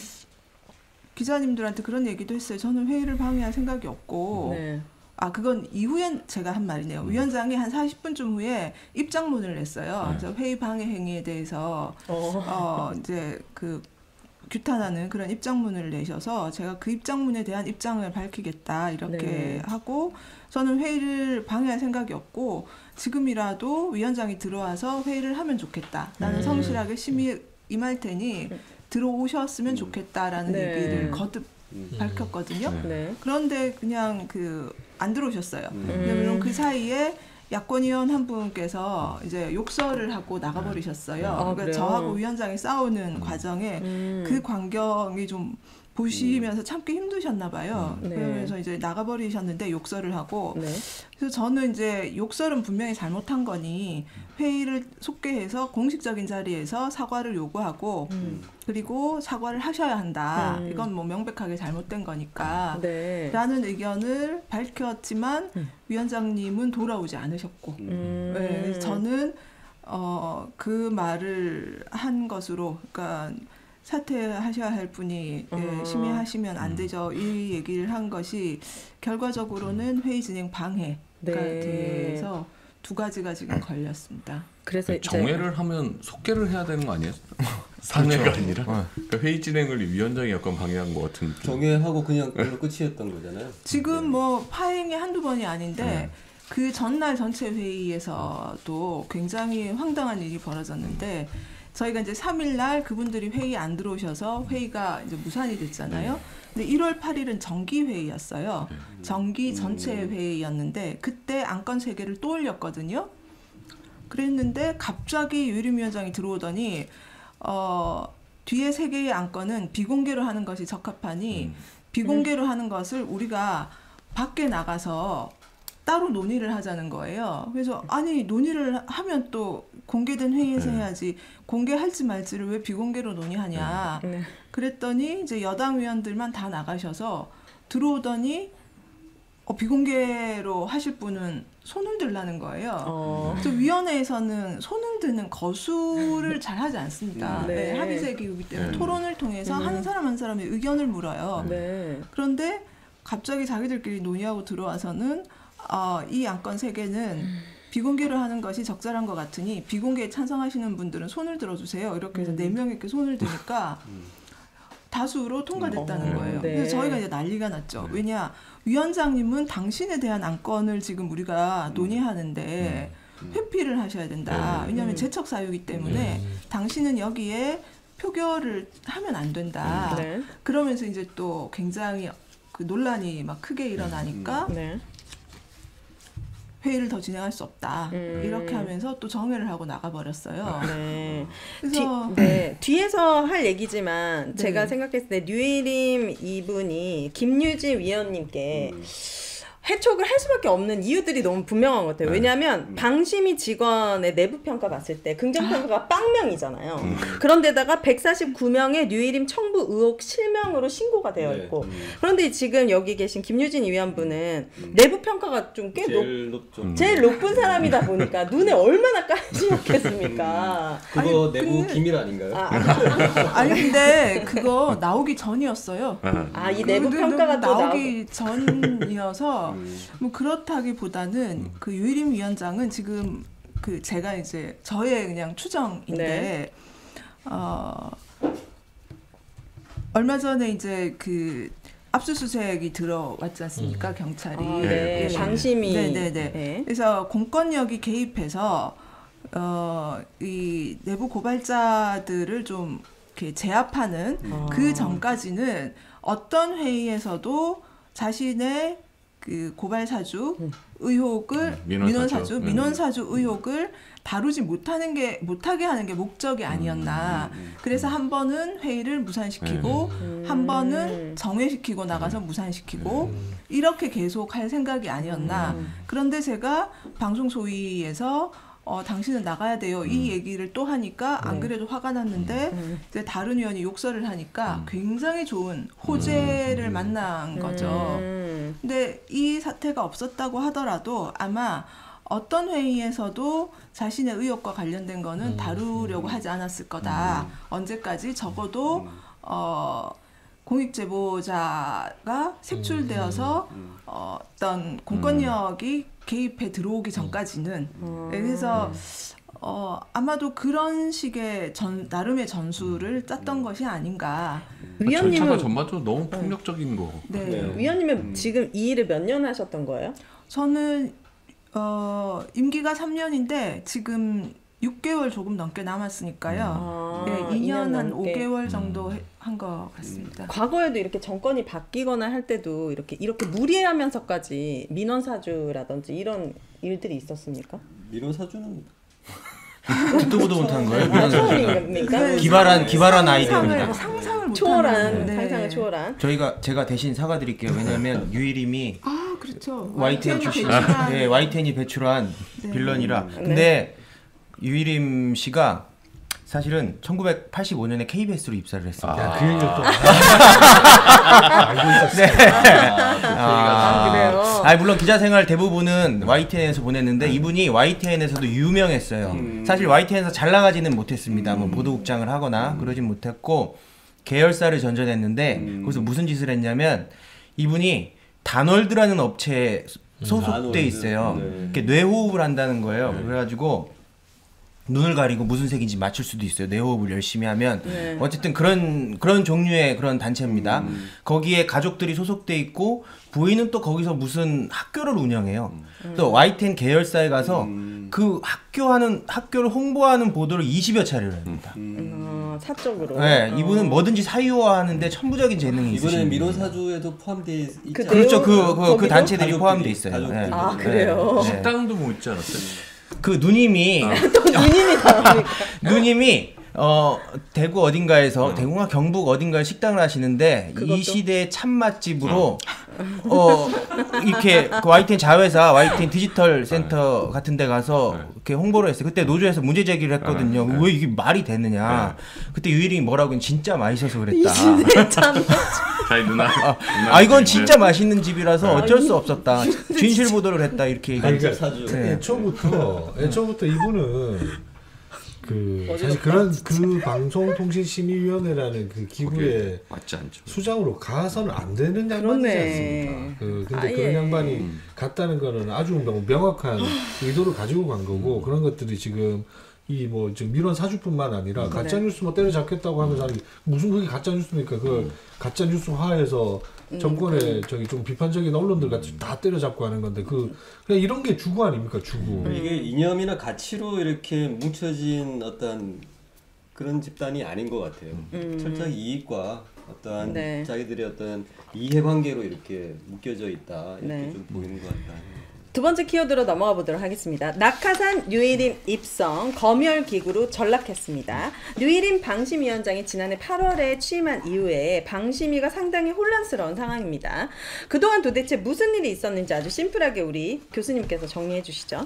기자님들한테 그런 얘기도 했어요. 저는 회의를 방해할 생각이 없고 네. 아 그건 이후에 제가 한 말이네요. 위원장이 한 사십 분쯤 후에 입장문을 냈어요. 그래서 회의 방해 행위에 대해서 어. 어 이제 그 규탄하는 그런 입장문을 내셔서 제가 그 입장문에 대한 입장을 밝히겠다 이렇게 네. 하고 저는 회의를 방해할 생각이 없고 지금이라도 위원장이 들어와서 회의를 하면 좋겠다. 나는 음. 성실하게 심의 임할 테니 들어오셨으면 좋겠다라는 네. 얘기를 거듭 음. 밝혔거든요. 네. 네. 그런데 그냥 그 안 들어오셨어요. 음. 왜냐면 그 사이에 야권위원 한 분께서 이제 욕설을 하고 나가버리셨어요. 아, 그러니까 그래요? 저하고 위원장이 싸우는 과정에 음. 그 광경이 좀 보시면서 참기 힘드셨나 봐요. 네. 그러면서 이제 나가버리셨는데 욕설을 하고 네. 그래서 저는 이제 욕설은 분명히 잘못한 거니 회의를 속개해서 공식적인 자리에서 사과를 요구하고 음. 그리고 사과를 하셔야 한다. 음. 이건 뭐 명백하게 잘못된 거니까. 네. 라는 의견을 밝혔지만 음. 위원장님은 돌아오지 않으셨고 음. 네, 그래서 저는 어, 그 말을 한 것으로 그러니까 사퇴하셔야 할 분이 어. 예, 심의하시면 안 되죠. 이 얘기를 한 것이 결과적으로는 회의 진행 방해가 네. 돼서 두 가지가 지금 걸렸습니다. 그래서 이제 정회를 하면 속개를 해야 되는 거 아니에요? 사내가 아니라 어. 그러니까 회의 진행을 위원장이 약간 방해한 것 같은. 정회하고 그냥 그걸로 끝이었던 거잖아요. 지금 네. 뭐 파행이 한두 번이 아닌데 네. 그 전날 전체 회의에서도 굉장히 황당한 일이 벌어졌는데 저희가 이제 삼 일 날 그분들이 회의 안 들어오셔서 회의가 이제 무산이 됐잖아요. 근데 일월 팔일은 정기 회의였어요. 정기 전체 회의였는데 그때 안건 세 개를 또 올렸거든요. 그랬는데 갑자기 유림 위원장이 들어오더니 어, 뒤에 세 개의 안건은 비공개로 하는 것이 적합하니 음. 비공개로 하는 것을 우리가 밖에 나가서 따로 논의를 하자는 거예요. 그래서 아니 논의를 하면 또 공개된 회의에서 네. 해야지 공개할지 말지를 왜 비공개로 논의하냐. 네. 그랬더니 이제 여당 의원들만 다 나가셔서 들어오더니 어, 비공개로 하실 분은 손을 들라는 거예요. 어. 저 위원회에서는 손을 드는 거수를 잘 하지 않습니다. 네. 네, 합의제 기구이기 때문에 네. 토론을 통해서 음. 한 사람 한 사람의 의견을 물어요. 네. 그런데 갑자기 자기들끼리 논의하고 들어와서는 어, 이 안건 세 개는 비공개로 하는 것이 적절한 것 같으니 비공개에 찬성하시는 분들은 손을 들어주세요. 이렇게 해서 네 명 이렇게 손을 드니까 다수로 통과됐다는 어, 거예요. 네. 그래서 저희가 이제 난리가 났죠. 왜냐 위원장님은 당신에 대한 안건을 지금 우리가 논의하는데 회피를 하셔야 된다. 네. 왜냐하면 음. 제척 사유이기 때문에 당신은 여기에 표결을 하면 안 된다. 네. 그러면서 이제 또 굉장히 그 논란이 막 크게 일어나니까 네. 회의를 더 진행할 수 없다. 음. 이렇게 하면서 또 정회를 하고 나가버렸어요. 네. 그래서 뒤, 네. 뒤에서 할 얘기지만 네. 제가 생각했을 때 류일임 이분이 김유진 위원님께 음. 해촉을 할 수밖에 없는 이유들이 너무 분명한 것 같아요. 네. 왜냐하면 방심위 직원의 내부 평가 봤을 때 긍정 평가가 빵명이잖아요. 음. 그런데다가 백사십구 명의 류일임 청부 의혹 실명으로 신고가 되어 네. 있고 음. 그런데 지금 여기 계신 김유진 위원분은 음. 내부 평가가 좀 꽤 높. 제일 높죠. 음. 제일 높은 사람이다 보니까 눈에 얼마나 까지였겠습니까? 그거 아니, 내부 근데- 기밀 아닌가요? 아, 아니 근데 그거 나오기 전이었어요. 아, 아, 이 내부 그 평가가 또 나오기 전이어서 음. 뭐 그렇다기보다는 그 유일임 위원장은 지금 그 제가 이제 저의 그냥 추정인데 네. 어 얼마 전에 이제 그 압수수색이 들어왔지 않습니까? 음. 경찰이. 아, 네. 네. 방심이. 네네네. 네. 그래서 공권력이 개입해서 어, 이 내부 고발자들을 좀 이렇게 제압하는 음. 그 전까지는 어떤 회의에서도 자신의 그 고발 사주 음. 의혹을 민원, 민원 사주 음. 민원 사주 의혹을 다루지 못하는 게 못하게 하는 게 목적이 아니었나. 음, 음, 음. 그래서 한 번은 회의를 무산시키고 음. 한 번은 정회시키고 나가서 무산시키고 음. 이렇게 계속 할 생각이 아니었나. 음. 그런데 제가 방송 소위에서 어, 당신은 나가야 돼요. 음. 이 얘기를 또 하니까 안 그래도 화가 났는데 음. 이제 다른 의원이 욕설을 하니까 음. 굉장히 좋은 호재를 음. 만난 거죠. 음. 근데 이 사태가 없었다고 하더라도 아마 어떤 회의에서도 자신의 의혹과 관련된 거는 음. 다루려고 하지 않았을 거다. 음. 언제까지 적어도 음. 어, 공익제보자가 색출되어서 음. 어, 어떤 공권력이 개입해 들어오기 전까지는. 음. 그래서 어, 아마도 그런 식의 전, 나름의 전술을 짰던 음. 것이 아닌가. 위원님은 절차가 전반적으로 너무 폭력적인 거. 네. 네. 위원님은 음. 지금 이 일을 몇 년 하셨던 거예요? 저는 어, 임기가 삼 년인데 지금 육 개월 조금 넘게 남았으니까요. 아, 네, 이 년 한 오 개월 정도 음. 한 것 같습니다. 과거에도 이렇게 정권이 바뀌거나 할 때도 이렇게 이렇게 무리하면서까지 민원 사주라든지 이런 일들이 있었습니까? 민원 사주는 듣도 보도 못한 거예요? 민원 사주입니까? 기발한 기발한 아이디어입니다. 상상을 못 초월한 네. 상상을 초월한. 저희가 제가 대신 사과드릴게요. 왜냐하면 유일임이 아 그렇죠. 와이티엔 출신, 네, 와이티엔이 배출한 네. 빌런이라. 근데 네. 유일임 씨가 사실은 천구백팔십오 년에 케이비에스로 입사를 했습니다. 아, 그 얘기를 또 알고 있었어요. 네. 아, 아, 그래요? 아, 물론 기자 생활 대부분은 와이티엔에서 보냈는데 음. 이분이 와이티엔에서도 유명했어요. 음. 사실 와이티엔에서 잘 나가지는 못했습니다. 음. 뭐 보도국장을 하거나 음. 그러진 못했고 계열사를 전전했는데 음. 거기서 무슨 짓을 했냐면 이분이 다널드라는 업체에 소속돼 있어요. 네. 이렇게 뇌호흡을 한다는 거예요. 네. 그래가지고 눈을 가리고 무슨 색인지 맞출 수도 있어요. 뇌호흡을 열심히 하면. 네. 어쨌든 그런 그런 종류의 그런 단체입니다. 음. 거기에 가족들이 소속돼 있고 부인은 또 거기서 무슨 학교를 운영해요. 음. 그래서 와이티엔 계열사에 가서 음. 그 학교하는 학교를 홍보하는 보도를 이십여 차례를 합니다. 음. 음. 사적으로. 네, 이분은 뭐든지 사유화하는데 천부적인 재능이 있으신. 이번에 민원 사주에도 포함돼 있. 그 그렇죠. 그 그 그 단체들이 포함돼 있어요. 네. 아 그래요. 네. 식당도 뭐 있지 않았어요? 그 누님이 아. 또 누님이 나옵니까? 누님이 어 대구 어딘가에서 어. 대구가 경북 어딘가에 식당을 하시는데 그것도? 이 시대의 참맛집으로 어, 어 이렇게 그 와이티엔 자회사 와이티엔 디지털 센터 네. 같은 데 가서 네. 이렇게 홍보를 했어요. 그때 노조에서 문제 제기를 했거든요. 네. 왜 이게 말이 되느냐. 네. 그때 유일이 뭐라고 진짜 맛있어서 그랬다. 이 시대의 참맛집. 자기 누나. 아, 아 이건 진짜 맛있는 집이라서 어쩔 수 없었다. 진실 보도를 했다 이렇게 얘기했어요. 그러니까 네. 애초부터 애초부터 이분은 그 사실 그런 그 방송통신심의위원회라는 그 기구의 맞지 않죠. 수장으로 가서는 안 되는 양반이지 않습니까? 그 근데 아, 그런 예. 양반이 음. 갔다는 거는 아주 명확한 의도를 가지고 간 거고 음. 그런 것들이 지금 이 뭐 지금 민원 사주뿐만 아니라 음. 가짜 뉴스 뭐 때려잡겠다고 하면서 음. 무슨 그게 가짜 뉴스입니까? 그 음. 가짜 뉴스화해서 정권의 음. 저기 좀 비판적인 언론들 같이 다 때려잡고 하는 건데 그 그냥 이런 게 주구 아닙니까? 주구. 음. 이게 이념이나 가치로 이렇게 뭉쳐진 어떤 그런 집단이 아닌 것 같아요. 음. 철저히 이익과 어떠한 네. 자기들의 어떤 이해관계로 이렇게 묶여져 있다 이렇게 네. 좀 보이는 것 같다. 두 번째 키워드로 넘어가 보도록 하겠습니다. 낙하산 유일임 입성, 검열기구로 전락했습니다. 유일임 방심위원장이 지난해 팔월에 취임한 이후에 방심위가 상당히 혼란스러운 상황입니다. 그동안 도대체 무슨 일이 있었는지 아주 심플하게 우리 교수님께서 정리해 주시죠.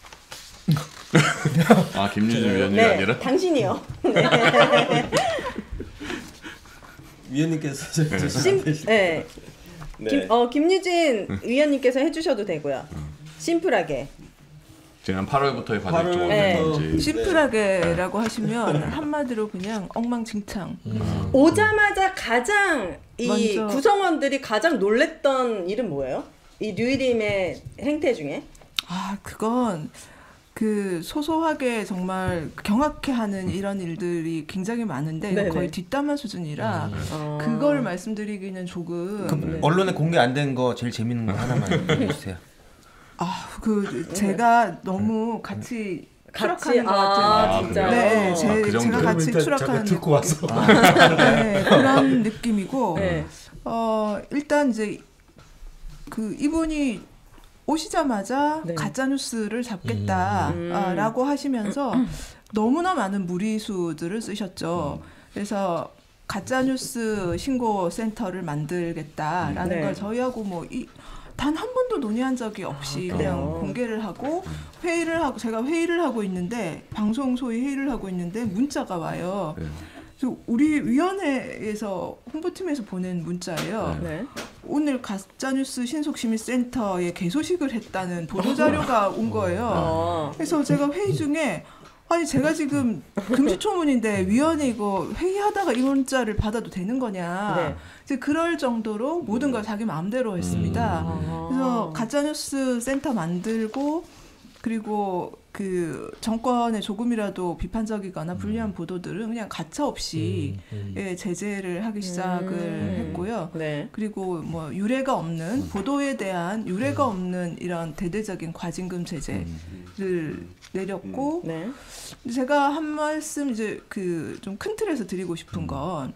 아, 김유진 위원님이 네, 아니라? 당신이요. 네. 위원님께서 저, 심, 네. 네. 김, 어, 김유진 위원님께서 해주셔도 되고요. 심플하게. 지난 팔월부터의 과정이 좀 어땠는지. 네. 심플하게라고 하시면 한마디로 그냥 엉망진창. 음. 오자마자 가장 이 먼저, 구성원들이 가장 놀랬던 일은 뭐예요? 이 류일임의 행태 중에? 아 그건 그 소소하게 정말 경악해하는 이런 일들이 굉장히 많은데 네네. 거의 뒷담화 수준이라 어. 그걸 말씀드리기는 조금 그 네. 언론에 공개 안 된 거 제일 재밌는 거 하나만 해주세요. 아, 그 제가 너무 같이 같이 추락하는 것 같은 아, 진짜. 네, 아, 제, 그 정도. 제가 같이 일단 추락하는 잠깐 듣고 와서 네, 그런 느낌이고 네. 어, 일단 이제 그 이분이 오시자마자 네. 가짜 뉴스를 잡겠다라고 음. 하시면서 너무나 많은 무리수들을 쓰셨죠. 그래서 가짜 뉴스 신고 센터를 만들겠다라는 네. 걸 저희하고 뭐 이 단 한 번도 논의한 적이 없이 아, 그냥 그래요? 공개를 하고 회의를 하고 제가 회의를 하고 있는데 방송 소위 회의를 하고 있는데 문자가 와요. 네. 그래서 우리 위원회에서 홍보팀에서 보낸 문자예요. 네. 오늘 가짜뉴스 신속심의센터에 개소식을 했다는 보도자료가 온 거예요. 어. 그래서 제가 회의 중에 아니 제가 지금 금지초문인데 위원회 이거 회의하다가 이 문자를 받아도 되는 거냐. 네. 이제 그럴 정도로 모든 걸 자기 마음대로 했습니다. 아. 그래서 가짜뉴스 센터 만들고 그리고 그 정권에 조금이라도 비판적이거나 불리한 보도들은 그냥 가차 없이 음, 음. 예, 제재를 하기 시작을 음. 했고요. 네. 그리고 뭐 유례가 없는 보도에 대한 유례가 없는 이런 대대적인 과징금 제재를 내렸고 네. 제가 한 말씀 이제 그 좀 큰 틀에서 드리고 싶은 건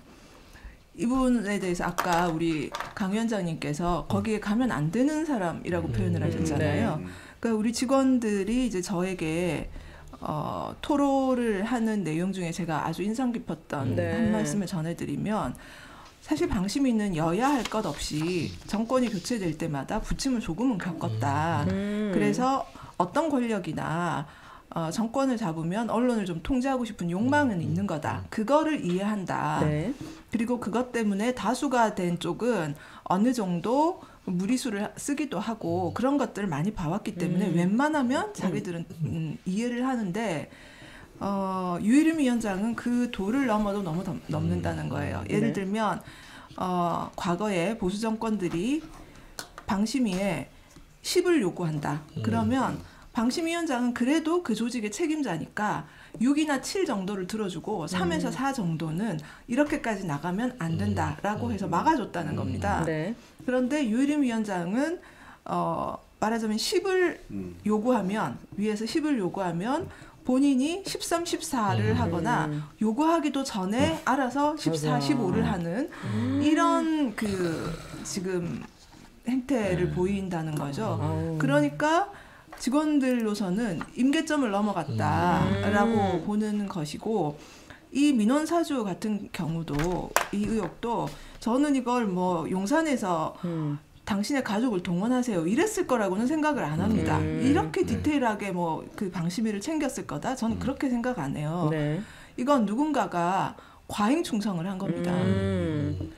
이분에 대해서 아까 우리 강 위원장님께서 거기에 가면 안 되는 사람이라고 표현을 하셨잖아요. 네. 그러니까 우리 직원들이 이제 저에게 어, 토로를 하는 내용 중에 제가 아주 인상 깊었던 네. 한 말씀을 전해드리면 사실 방심위는 여야 할 것 없이 정권이 교체될 때마다 부침을 조금은 겪었다. 음. 그래서 어떤 권력이나 어, 정권을 잡으면 언론을 좀 통제하고 싶은 욕망은 있는 거다. 그거를 이해한다. 네. 그리고 그것 때문에 다수가 된 쪽은 어느 정도 무리수를 쓰기도 하고 그런 것들을 많이 봐왔기 때문에 음. 웬만하면 자기들은 음, 이해를 하는데 어, 유일임 위원장은 그 도를 넘어도 너무 덤, 넘는다는 거예요. 예를 네. 들면 어, 과거에 보수 정권들이 방심위에 십을 요구한다. 그러면 방심위원장은 그래도 그 조직의 책임자니까 육이나 칠 정도를 들어주고 삼에서 사 정도는 이렇게까지 나가면 안 된다라고 해서 막아줬다는 겁니다. 네. 그런데 유일임 위원장은 어, 말하자면 십을 음. 요구하면 위에서 십을 요구하면 본인이 십삼, 십사를 하거나 요구하기도 전에 알아서 십사, 맞아. 십오를 하는 이런 그 지금 행태를 보인다는 거죠. 아우. 그러니까 직원들로서는 임계점을 넘어갔다라고 음. 보는 것이고 이 민원사주 같은 경우도 이 의혹도 저는 이걸 뭐 용산에서 음. 당신의 가족을 동원하세요 이랬을 거라고는 생각을 안 합니다. 음. 이렇게 디테일하게 뭐 그 방심위를 챙겼을 거다. 저는 그렇게 생각 안 해요. 네. 이건 누군가가 과잉 충성을 한 겁니다. 음.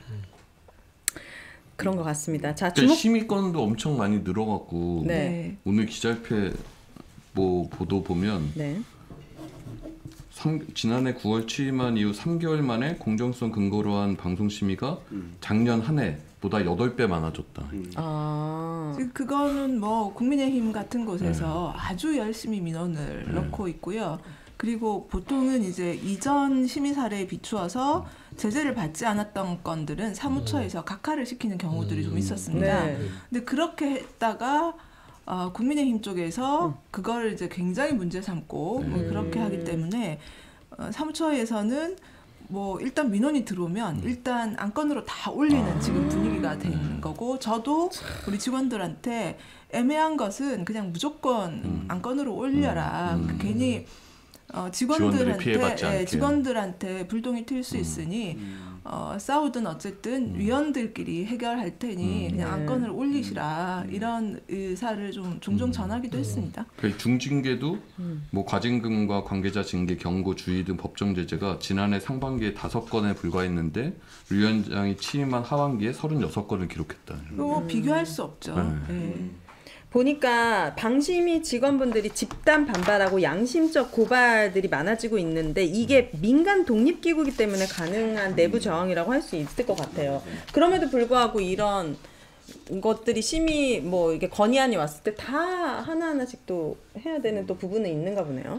그런 것 같습니다. 자, 그러니까 주목. 심의권도 엄청 많이 늘어갔고 네. 오늘 기자협회 뭐 보도 보면 네. 삼, 지난해 구월 취임한 이후 삼 개월 만에 공정성 근거로 한 방송 심의가 작년 한 해보다 여덟 배 많아졌다. 아. 지금 그거는 뭐 국민의힘 같은 곳에서 네. 아주 열심히 민원을 넣고 있고요. 그리고 보통은 이제 이전 심의 사례에 비추어서 제재를 받지 않았던 건들은 사무처에서 각하를 시키는 경우들이 좀 있었습니다. 네. 근데 그렇게 했다가 어, 국민의힘 쪽에서 그걸 이제 굉장히 문제 삼고 뭐 그렇게 하기 때문에 어, 사무처에서는 뭐 일단 민원이 들어오면 일단 안건으로 다 올리는 지금 분위기가 된 거고 저도 우리 직원들한테 애매한 것은 그냥 무조건 안건으로 올려라. 그 괜히 어, 직원들이 피해받지 직원들한테 않게. 예, 직원들한테 불똥이 튈 수 있으니 어, 싸우든 어쨌든 위원들끼리 해결할 테니 그냥 안건을 올리시라 이런 의사를 좀 종종 전하기도 했습니다. 그 중징계도 뭐 과징금과 관계자 징계, 경고, 주의 등 법정 제재가 지난해 상반기에 다섯 건에 불과했는데 류 위원장이 취임한 하반기에 서른여섯 건을 기록했다. 그거 비교할 수 없죠. 네. 예. 보니까 방심위 직원분들이 집단 반발하고 양심적 고발들이 많아지고 있는데 이게 민간 독립기구이기 때문에 가능한 내부 저항이라고 할 수 있을 것 같아요. 그럼에도 불구하고 이런 것들이 심의 뭐 이게 건의안이 왔을 때 다 하나 하나씩 또 해야 되는 또 부분은 있는가 보네요.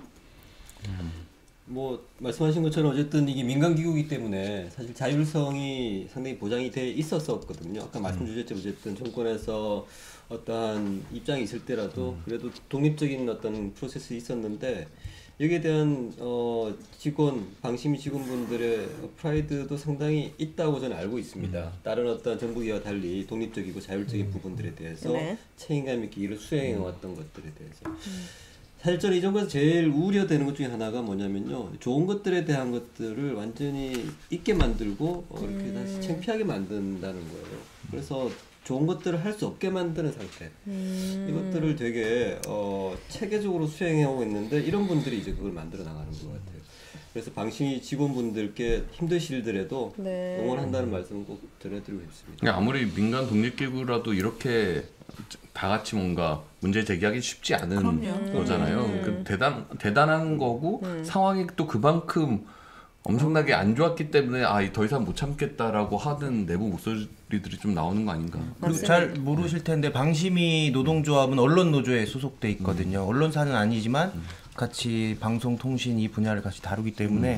뭐 말씀하신 것처럼 어쨌든 이게 민간기구이기 때문에 사실 자율성이 상당히 보장이 돼 있었었거든요. 아까 말씀 주셨죠. 어쨌든 정권에서 어떠한 입장이 있을 때라도 그래도 독립적인 어떤 프로세스 있었는데 여기에 대한 어 직원, 방심위 직원분들의 프라이드도 상당히 있다고 저는 알고 있습니다. 다른 어떤 정부기와 달리 독립적이고 자율적인 부분들에 대해서 네. 책임감 있게 일을 수행해 왔던 것들에 대해서. 사실 저는 이 정부에서 제일 우려되는 것 중에 하나가 뭐냐면요. 좋은 것들에 대한 것들을 완전히 잊게 만들고 어, 이렇게 음. 다시 창피하게 만든다는 거예요. 그래서 좋은 것들을 할 수 없게 만드는 상태. 음. 이것들을 되게 어, 체계적으로 수행해오고 있는데 이런 분들이 이제 그걸 만들어 나가는 것 같아요. 그래서 방심위 직원분들께 힘드실더라도 네. 응원한다는 말씀 꼭 전해드리고 싶습니다. 그냥 아무리 민간 독립기구라도 이렇게 다 같이 뭔가 문제 제기하기 쉽지 않은 그럼요. 거잖아요. 음. 그 대단 대단한 거고 음. 상황이 또 그만큼 엄청나게 안 좋았기 때문에 아 더 이상 못 참겠다라고 하는 내부 목소리들이 좀 나오는 거 아닌가. 그리고 맞습니다. 잘 모르실 텐데 방심위 노동조합은 언론노조에 소속돼 있거든요. 언론사는 아니지만 같이 방송통신 이 분야를 같이 다루기 때문에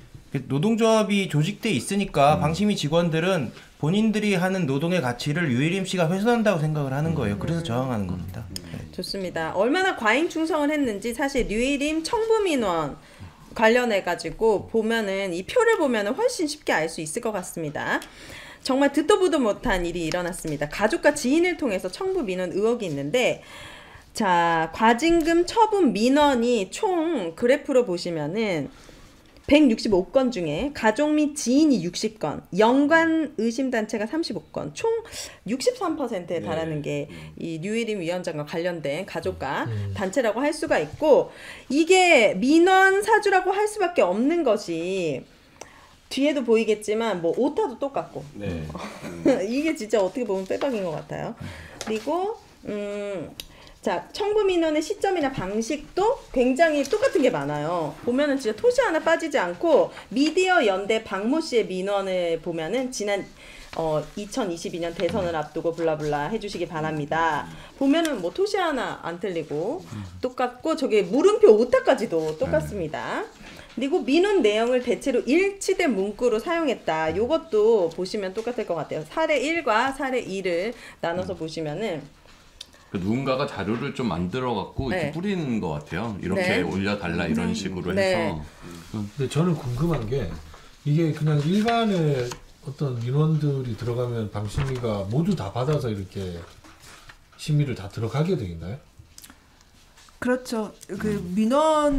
노동조합이 조직돼 있으니까 방심위 직원들은 본인들이 하는 노동의 가치를 유일임 씨가 훼손한다고 생각을 하는 거예요. 그래서 저항하는 겁니다. 네. 좋습니다. 얼마나 과잉 충성을 했는지 사실 류일임 청부민원 관련해 가지고 보면은 이 표를 보면은 훨씬 쉽게 알 수 있을 것 같습니다. 정말 듣도 보도 못한 일이 일어났습니다. 가족과 지인을 통해서 청부 민원 의혹이 있는데 자, 과징금 처분 민원이 총 그래프로 보시면은 백육십오 건 중에 가족 및 지인이 육십 건, 연관 의심 단체가 삼십오 건, 총 육십삼 퍼센트에 달하는 게 이 류일임 위원장과 관련된 가족과 단체라고 할 수가 있고, 이게 민원 사주라고 할 수밖에 없는 것이 뒤에도 보이겠지만 뭐 오타도 똑같고 네. 이게 진짜 어떻게 보면 빼박인 것 같아요. 그리고 음. 자, 청부 민원의 시점이나 방식도 굉장히 똑같은 게 많아요. 보면은 진짜 토시 하나 빠지지 않고 미디어 연대 박모 씨의 민원을 보면은 지난 어, 이천이십이 년 대선을 앞두고 블라블라 해주시기 바랍니다. 보면은 뭐 토시 하나 안 틀리고 똑같고 저기 물음표 오타까지도 똑같습니다. 그리고 민원 내용을 대체로 일치된 문구로 사용했다. 요것도 보시면 똑같을 것 같아요. 사례 일과 사례 이를 나눠서 보시면은 그 누군가가 자료를 좀 만들어 갖고 네. 이렇게 뿌리는 것 같아요. 이렇게 네. 올려달라 이런 식으로 네. 해서. 근데 저는 궁금한 게 이게 그냥 일반의 어떤 민원들이 들어가면 방심위가 모두 다 받아서 이렇게 심의를 다 들어가게 돼 있나요? 그렇죠. 그 민원이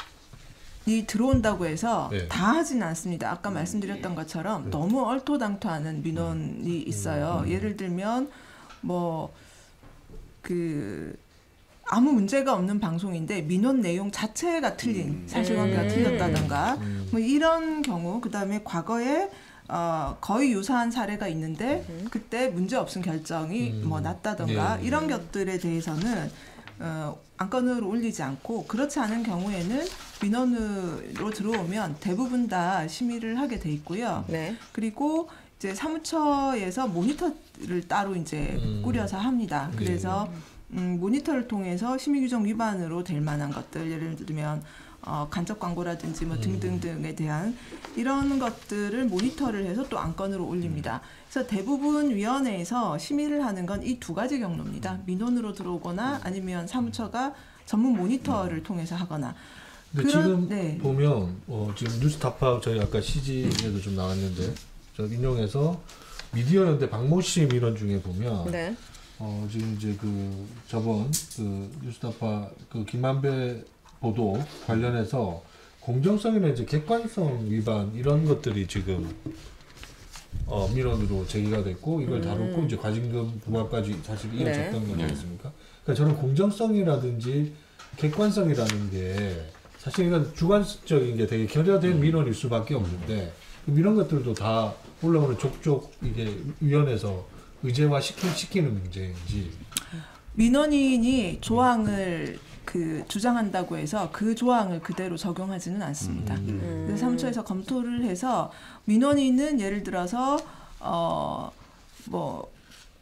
들어온다고 해서 네. 다 하진 않습니다. 아까 말씀드렸던 것처럼 네. 너무 얼토당토하는 민원이 있어요. 예를 들면 뭐 그 아무 문제가 없는 방송인데 민원 내용 자체가 틀린 사실관계가 음. 틀렸다던가 음. 뭐 이런 경우 그다음에 과거에 어, 거의 유사한 사례가 있는데 그때 문제 없은 결정이 음. 뭐 났다던가 네. 이런 것들에 대해서는 어, 안건으로 올리지 않고 그렇지 않은 경우에는 민원으로 들어오면 대부분 다 심의를 하게 돼 있고요. 네. 그리고 이제 사무처에서 모니터를 따로 이제 음. 꾸려서 합니다. 네. 그래서 음, 모니터를 통해서 심의 규정 위반으로 될 만한 것들, 예를 들면 어, 간접 광고라든지 뭐 음. 등등등에 대한 이런 것들을 모니터를 해서 또 안건으로 올립니다. 그래서 대부분 위원회에서 심의를 하는 건 이 두 가지 경로입니다. 민원으로 들어오거나 아니면 사무처가 전문 모니터를 통해서 하거나. 근데 그런- 지금 네. 보면 어, 지금 뉴스타파 저희 아까 씨지에도 좀 나왔는데 저 인용해서 미디어 연대 박모 씨 민원 중에 보면 네. 어, 지금 이제 그 저번 그 뉴스타파 그 김만배 보도 관련해서 공정성이나 이제 객관성 위반 이런 것들이 지금 어, 민원으로 제기가 됐고 이걸 다루고 이제 과징금 부과까지 사실 이어졌던 네. 거지 않습니까? 그러니까 저는 공정성이라든지 객관성이라는 게 사실 이건 주관적인 게 되게 결여된 민원일 수밖에 없는데 이런 것들도 다 올라오는 족족 이게 위원회에서 의제화 시키, 시키는 문제인지. 민원인이 조항을 그 주장한다고 해서 그 조항을 그대로 적용하지는 않습니다. 음. 그래서 사무처에서 검토를 해서 민원인은 예를 들어서 어 뭐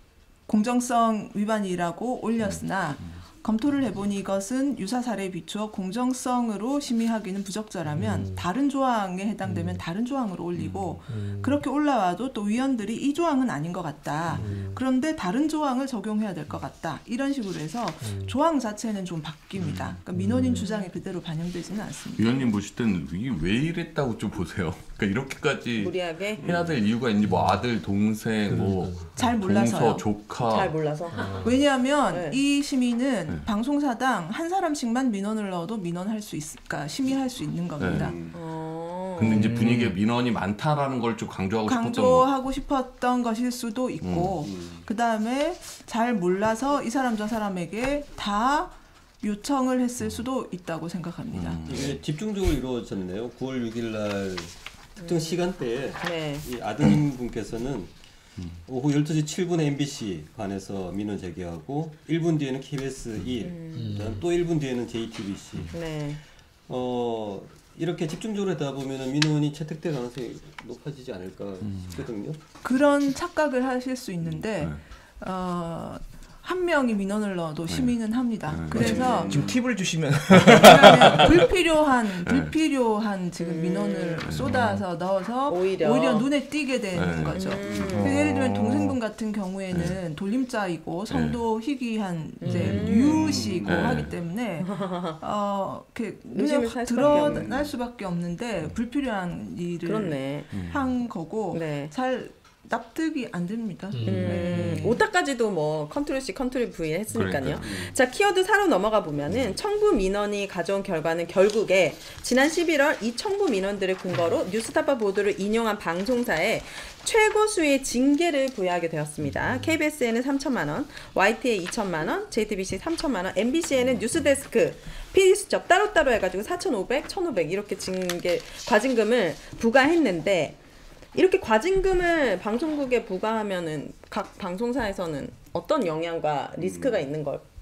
공정성 위반이라고 올렸으나 검토를 해보니 이것은 유사 사례에 비추어 공정성으로 심의하기는 부적절하면 음. 다른 조항에 해당되면 음. 다른 조항으로 올리고 음. 그렇게 올라와도 또 위원들이 이 조항은 아닌 것 같다. 음. 그런데 다른 조항을 적용해야 될 것 같다. 이런 식으로 해서 음. 조항 자체는 좀 바뀝니다. 그러니까 민원인 주장이 그대로 반영되지는 않습니다. 위원님 보실 때는 이게 왜 이랬다고 좀 보세요. 그러니까 이렇게까지 무리하게 해야 될 이유가 있는지 뭐 아들, 동생, 뭐 잘 몰라서요. 동서, 조카. 잘 몰라서. 왜냐하면 네. 이 심의는 네. 방송사당 한 사람씩만 민원을 넣어도 민원할 수 있, 그러니까 심의할 수 있는 겁니다. 음. 어. 근데 이제 분위기에 민원이 많다라는 걸 좀 강조하고 싶었던 거. 강조하고 싶었던 것일 수도 있고 음. 그 다음에 잘 몰라서 이 사람 저 사람에게 다 요청을 했을 수도 있다고 생각합니다. 음. 이게 집중적으로 이루어졌네요. 구월 육일 날 특정 시간대에 네. 이 아드님 분께서는 오후 열두 시 칠 분에 엠비씨 관에서 민원 제기하고 일 분 뒤에는 케이비에스 일, 그다음 또 일 분 뒤에는 제이티비씨. 네. 어 이렇게 집중적으로 하다 보면은 민원이 채택될 가능성이 높아지지 않을까 싶거든요. 그런 착각을 하실 수 있는데 네. 어, 한 명이 민원을 넣어도 심의는 합니다. 네, 그래서 맞아요. 지금 팁을 주시면 그다음에 불필요한 불필요한 지금 음. 민원을 쏟아서 넣어서 오히려. 오히려 눈에 띄게 되는 네. 거죠. 음. 그 예를 들면 동생분 같은 경우에는 돌림자이고 성도 희귀한 이제 음. 유씨고 네. 하기 때문에 어, 이렇게 의심을 눈에 살 확 수밖에 없는. 드러날 수밖에 없는데 불필요한 일을 그렇네. 한 거고 네. 잘 납득이 안 됩니다. 음. 음, 네. 오타까지도 뭐 컨트롤 C, 컨트롤 V 했으니까요. 그러니까요. 자, 키워드 사로 넘어가 보면은 청구 민원이 가져온 결과는 결국에 지난 십일월 이 청구 민원들을 근거로 뉴스타파 보도를 인용한 방송사에 최고 수의 징계를 부여하게 되었습니다. 케이비에스에는 삼천만 원, 와이티에 이천만 원, 제이티비씨 삼천만 원, 엠비씨에는 뉴스데스크, 피디수첩 따로따로 해가지고 사천오백, 천오백 이렇게 징계, 과징금을 부과했는데 이렇게 과징금을 방송국에 부과하면은 각 방송사에서는 어떤 영향과 리스크가 있는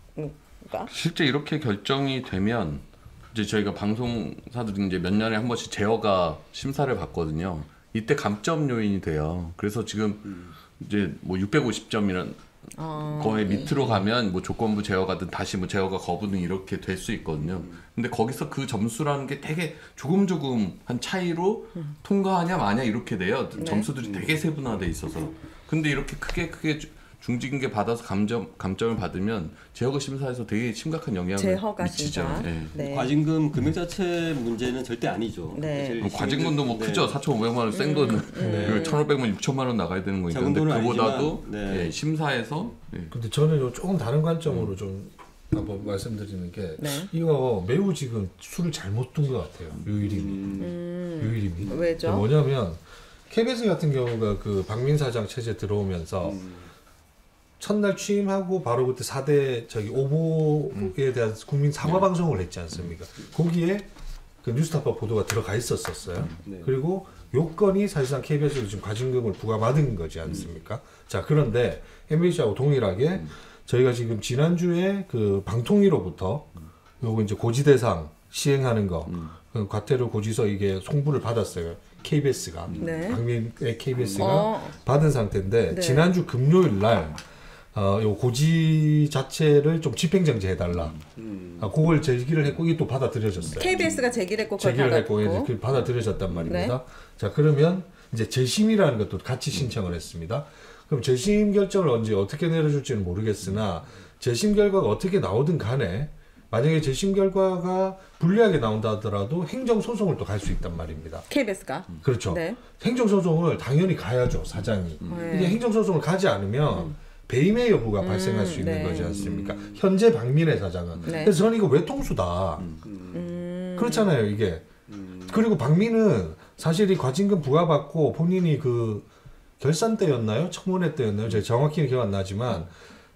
걸까? 실제 이렇게 결정이 되면 이제 저희가 방송사들이 이제 몇 년에 한 번씩 제어가 심사를 받거든요. 이때 감점 요인이 돼요. 그래서 지금 이제 뭐 육백오십 점이란 어, 거의 밑으로 가면 뭐 조건부 제어가든 다시 뭐 제어가 거부든 이렇게 될 수 있거든요. 근데 거기서 그 점수라는 게 되게 조금 조금 한 차이로 통과하냐 마냐 이렇게 돼요. 네. 점수들이 되게 세분화돼 있어서. 근데 이렇게 크게 크게 주- 중징계 받아서 감점 감점을 받으면 제어가 심사에서 되게 심각한 영향을 제허가 미치죠. 심사. 예. 네. 과징금 금액 자체 문제는 절대 아니죠. 네. 제일 뭐 과징금도 뭐 네. 크죠. 사천오백만 원 센 돈은 네. 천오백만 육천만 원 나가야 되는 거니까. 적은 근데 돈은 그보다도 아니지만, 네. 예, 심사에서 예. 근데 저는 요 조금 다른 관점으로 좀 한번 말씀드리는 게 네. 이거 매우 지금 술을 잘못 둔 것 같아요. 유일임이. 음, 유일임이. 왜죠? 뭐냐면 케이비에스 같은 경우가 그 박민 사장 체제 들어오면서 음. 첫날 취임하고 바로 그때 사 대 저기 오보에 대한 국민 사과 방송을 했지 않습니까? 거기에 그 뉴스타파 보도가 들어가 있었었어요. 네. 그리고 요건이 사실상 케이비에스로 지금 과징금을 부과받은 거지 않습니까? 자, 그런데 엠비씨하고 동일하게 저희가 지금 지난주에 그 방통위로부터 요거 이제 고지 대상 시행하는 거, 그 과태료 고지서 이게 송부를 받았어요. 케이비에스가. 네. 박민의 케이비에스가 어. 받은 상태인데 네. 지난주 금요일 날 어, 요 고지 자체를 좀 집행정지 해달라. 음. 아, 그걸 제기를 했고 이게 또 받아들여졌어요. 케이비에스가 제기를 했고 그걸 제기를 했고 받았고. 이제 그 받아들여졌단 말입니다. 네. 자, 그러면 이제 재심이라는 것도 같이 신청을 했습니다. 그럼 재심 결정을 언제 어떻게 내려줄지는 모르겠으나 재심 결과가 어떻게 나오든 간에 만약에 재심 결과가 불리하게 나온다 하더라도 행정소송을 또 갈 수 있단 말입니다. 케이비에스가. 그렇죠. 네. 행정소송을 당연히 가야죠, 사장이. 네. 이게 행정소송을 가지 않으면 배임의 여부가 음, 발생할 수 있는 네. 거지 않습니까? 현재 박민의 사장은. 네. 그래서 저는 이거 외통수다. 음. 그렇잖아요, 이게. 음. 그리고 박민은 사실 이 과징금 부과받고 본인이 그 결산 때였나요? 청문회 때였나요? 제가 정확히는 기억 안 나지만